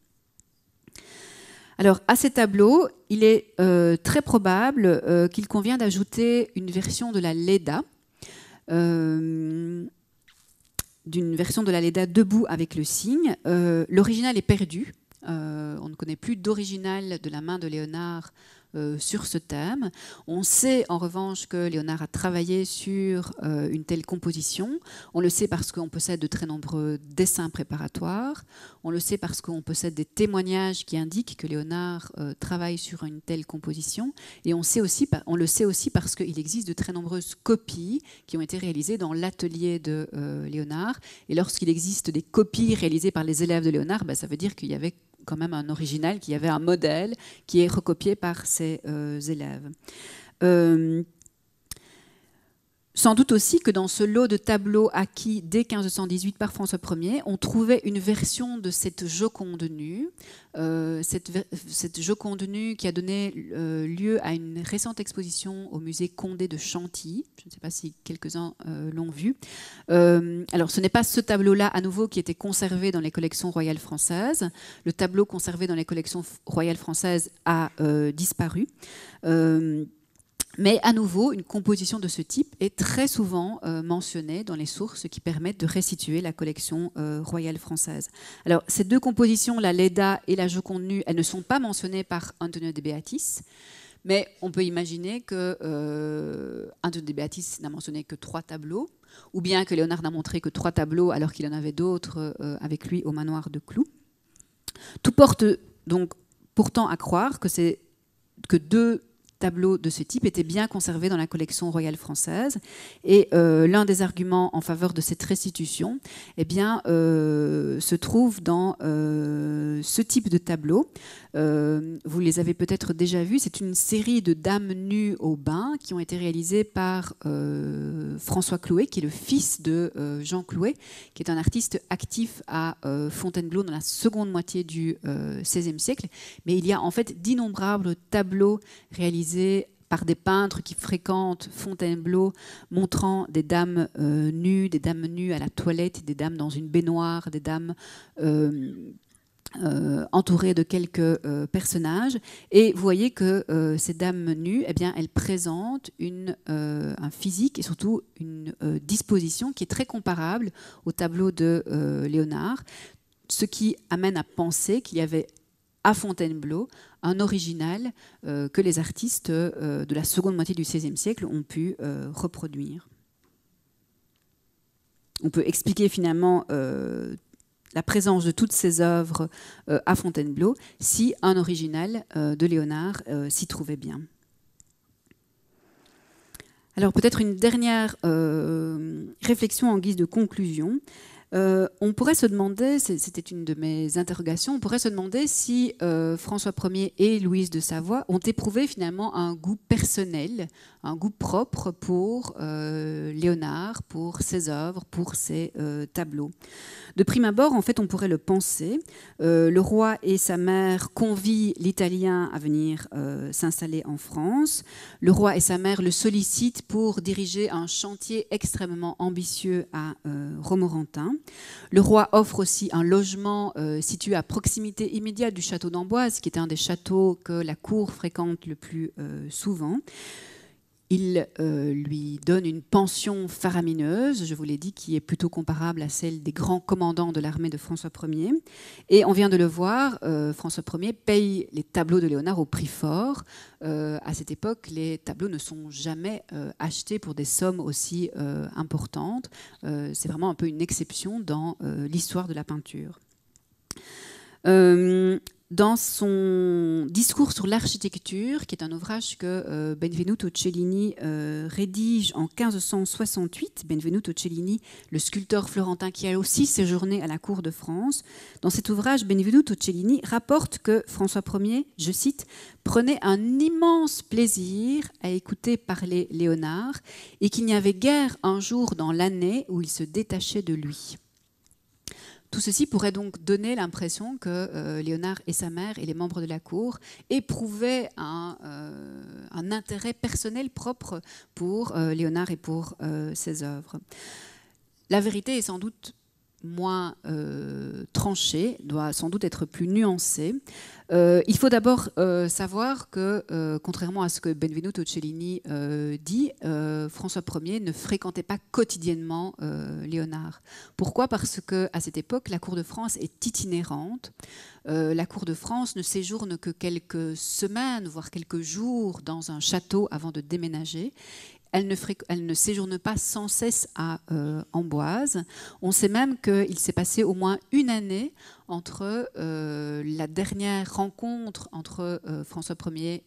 S1: Alors, à ces tableaux, il est euh, très probable euh, qu'il convient d'ajouter une version de la Léda, euh, d'une version de la Léda debout avec le cygne. Euh, L'original est perdu. Euh, on ne connaît plus d'original de la main de Léonard euh, sur ce thème. On sait en revanche que Léonard a travaillé sur euh, une telle composition. On le sait parce qu'on possède de très nombreux dessins préparatoires. On le sait parce qu'on possède des témoignages qui indiquent que Léonard euh, travaille sur une telle composition. Et on, sait aussi, on le sait aussi parce qu'il existe de très nombreuses copies qui ont été réalisées dans l'atelier de euh, Léonard. Et lorsqu'il existe des copies réalisées par les élèves de Léonard, ben, ça veut dire qu'il y avait quand même un original, qu'il y avait un modèle qui est recopié par ses euh, élèves. Euh, Sans doute aussi que dans ce lot de tableaux acquis dès mille cinq cent dix-huit par François Ier, on trouvait une version de cette Joconde nue, euh, cette, cette Joconde nue qui a donné euh, lieu à une récente exposition au musée Condé de Chantilly. Je ne sais pas si quelques-uns euh, l'ont vu. Euh, alors, ce n'est pas ce tableau-là, à nouveau, qui était conservé dans les collections royales françaises. Le tableau conservé dans les collections royales françaises a euh, disparu. Euh, Mais à nouveau, une composition de ce type est très souvent euh, mentionnée dans les sources qui permettent de restituer la collection euh, royale française. Alors, ces deux compositions, la Leda et la Joconde nue, elles ne sont pas mentionnées par Antonio de Beatis, mais on peut imaginer que euh, Antonio de Beatis n'a mentionné que trois tableaux, ou bien que Léonard n'a montré que trois tableaux alors qu'il en avait d'autres euh, avec lui au manoir de Cloux. Tout porte donc pourtant à croire que c'est que deux tableaux de ce type étaient bien conservés dans la collection royale française. Et euh, l'un des arguments en faveur de cette restitution eh bien, euh, se trouve dans euh, ce type de tableau. Euh, vous les avez peut-être déjà vus. C'est une série de dames nues au bain qui ont été réalisées par euh, François Clouet, qui est le fils de euh, Jean Clouet, qui est un artiste actif à euh, Fontainebleau dans la seconde moitié du euh, seizième siècle. Mais il y a en fait d'innombrables tableaux réalisés par des peintres qui fréquentent Fontainebleau, montrant des dames euh, nues, des dames nues à la toilette, des dames dans une baignoire, des dames euh, euh, entourées de quelques euh, personnages. Et vous voyez que euh, ces dames nues, eh bien, elles présentent une, euh, un physique et surtout une euh, disposition qui est très comparable au tableau de euh, Léonard, ce qui amène à penser qu'il y avait à Fontainebleau un original euh, que les artistes euh, de la seconde moitié du seizième siècle ont pu euh, reproduire. On peut expliquer finalement euh, la présence de toutes ces œuvres euh, à Fontainebleau si un original euh, de Léonard euh, s'y trouvait bien. Alors peut-être une dernière euh, réflexion en guise de conclusion. Euh, on pourrait se demander, c'était une de mes interrogations, on pourrait se demander si euh, François Ier et Louise de Savoie ont éprouvé finalement un goût personnel, un goût propre pour euh, Léonard, pour ses œuvres, pour ses euh, tableaux. De prime abord, en fait, on pourrait le penser. Euh, le roi et sa mère convient l'Italien à venir euh, s'installer en France. Le roi et sa mère le sollicitent pour diriger un chantier extrêmement ambitieux à euh, Romorantin. Le roi offre aussi un logement euh, situé à proximité immédiate du château d'Amboise, qui est un des châteaux que la cour fréquente le plus euh, souvent. Il euh, lui donne une pension faramineuse, je vous l'ai dit, qui est plutôt comparable à celle des grands commandants de l'armée de François Ier. Et on vient de le voir, euh, François Ier paye les tableaux de Léonard au prix fort. Euh, à cette époque, les tableaux ne sont jamais euh, achetés pour des sommes aussi euh, importantes. Euh, c'est vraiment un peu une exception dans euh, l'histoire de la peinture. Euh, Dans son discours sur l'architecture, qui est un ouvrage que euh, Benvenuto Cellini euh, rédige en quinze cent soixante-huit, Benvenuto Cellini, le sculpteur florentin qui a aussi séjourné à la cour de France, dans cet ouvrage, Benvenuto Cellini rapporte que François Ier, je cite, prenait un immense plaisir à écouter parler Léonard et qu'il n'y avait guère un jour dans l'année où il se détachait de lui. Tout ceci pourrait donc donner l'impression que euh, Léonard et sa mère et les membres de la cour éprouvaient un, euh, un intérêt personnel propre pour euh, Léonard et pour euh, ses œuvres. La vérité est sans doute moins euh, tranchée, doit sans doute être plus nuancée. Euh, il faut d'abord euh, savoir que, euh, contrairement à ce que Benvenuto Cellini euh, dit, euh, François Ier ne fréquentait pas quotidiennement euh, Léonard. Pourquoi ? Parce qu'à cette époque, la cour de France est itinérante. Euh, la cour de France ne séjourne que quelques semaines, voire quelques jours dans un château avant de déménager. Elle ne, elle ne séjourne pas sans cesse à euh, Amboise. On sait même qu'il s'est passé au moins une année entre euh, la dernière rencontre entre euh, François Ier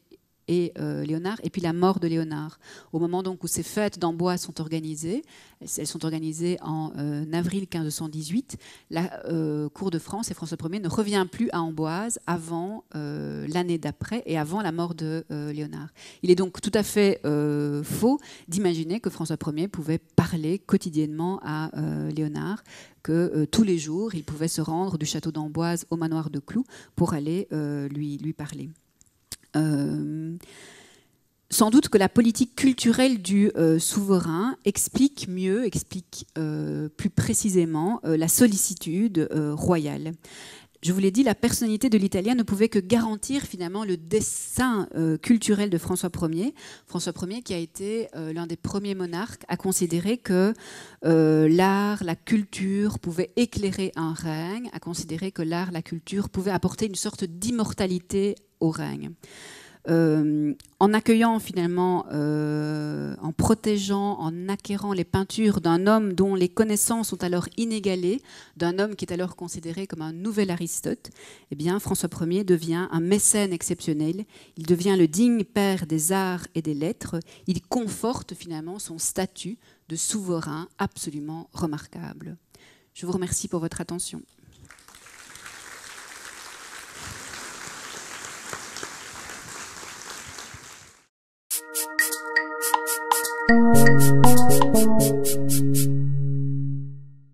S1: et euh, Léonard, et puis la mort de Léonard. Au moment donc où ces fêtes d'Amboise sont organisées, elles sont organisées en euh, avril quinze cent dix-huit, la euh, cour de France et François Ier ne revient plus à Amboise avant euh, l'année d'après et avant la mort de euh, Léonard. Il est donc tout à fait euh, faux d'imaginer que François Ier pouvait parler quotidiennement à euh, Léonard, que euh, tous les jours, il pouvait se rendre du château d'Amboise au manoir de Cloux pour aller euh, lui, lui parler. Euh, sans doute que la politique culturelle du euh, souverain explique mieux, explique euh, plus précisément euh, la sollicitude euh, royale. Je vous l'ai dit, la personnalité de l'Italien ne pouvait que garantir finalement le dessein euh, culturel de François Ier. François Ier qui a été euh, l'un des premiers monarques à considérer que euh, l'art, la culture pouvaient éclairer un règne, à considérer que l'art, la culture pouvaient apporter une sorte d'immortalité au règne. Euh, en accueillant finalement, euh, en protégeant, en acquérant les peintures d'un homme dont les connaissances sont alors inégalées, d'un homme qui est alors considéré comme un nouvel Aristote, eh bien, François Ier devient un mécène exceptionnel, il devient le digne père des arts et des lettres, il conforte finalement son statut de souverain absolument remarquable. Je vous remercie pour votre attention.
S2: Thank you.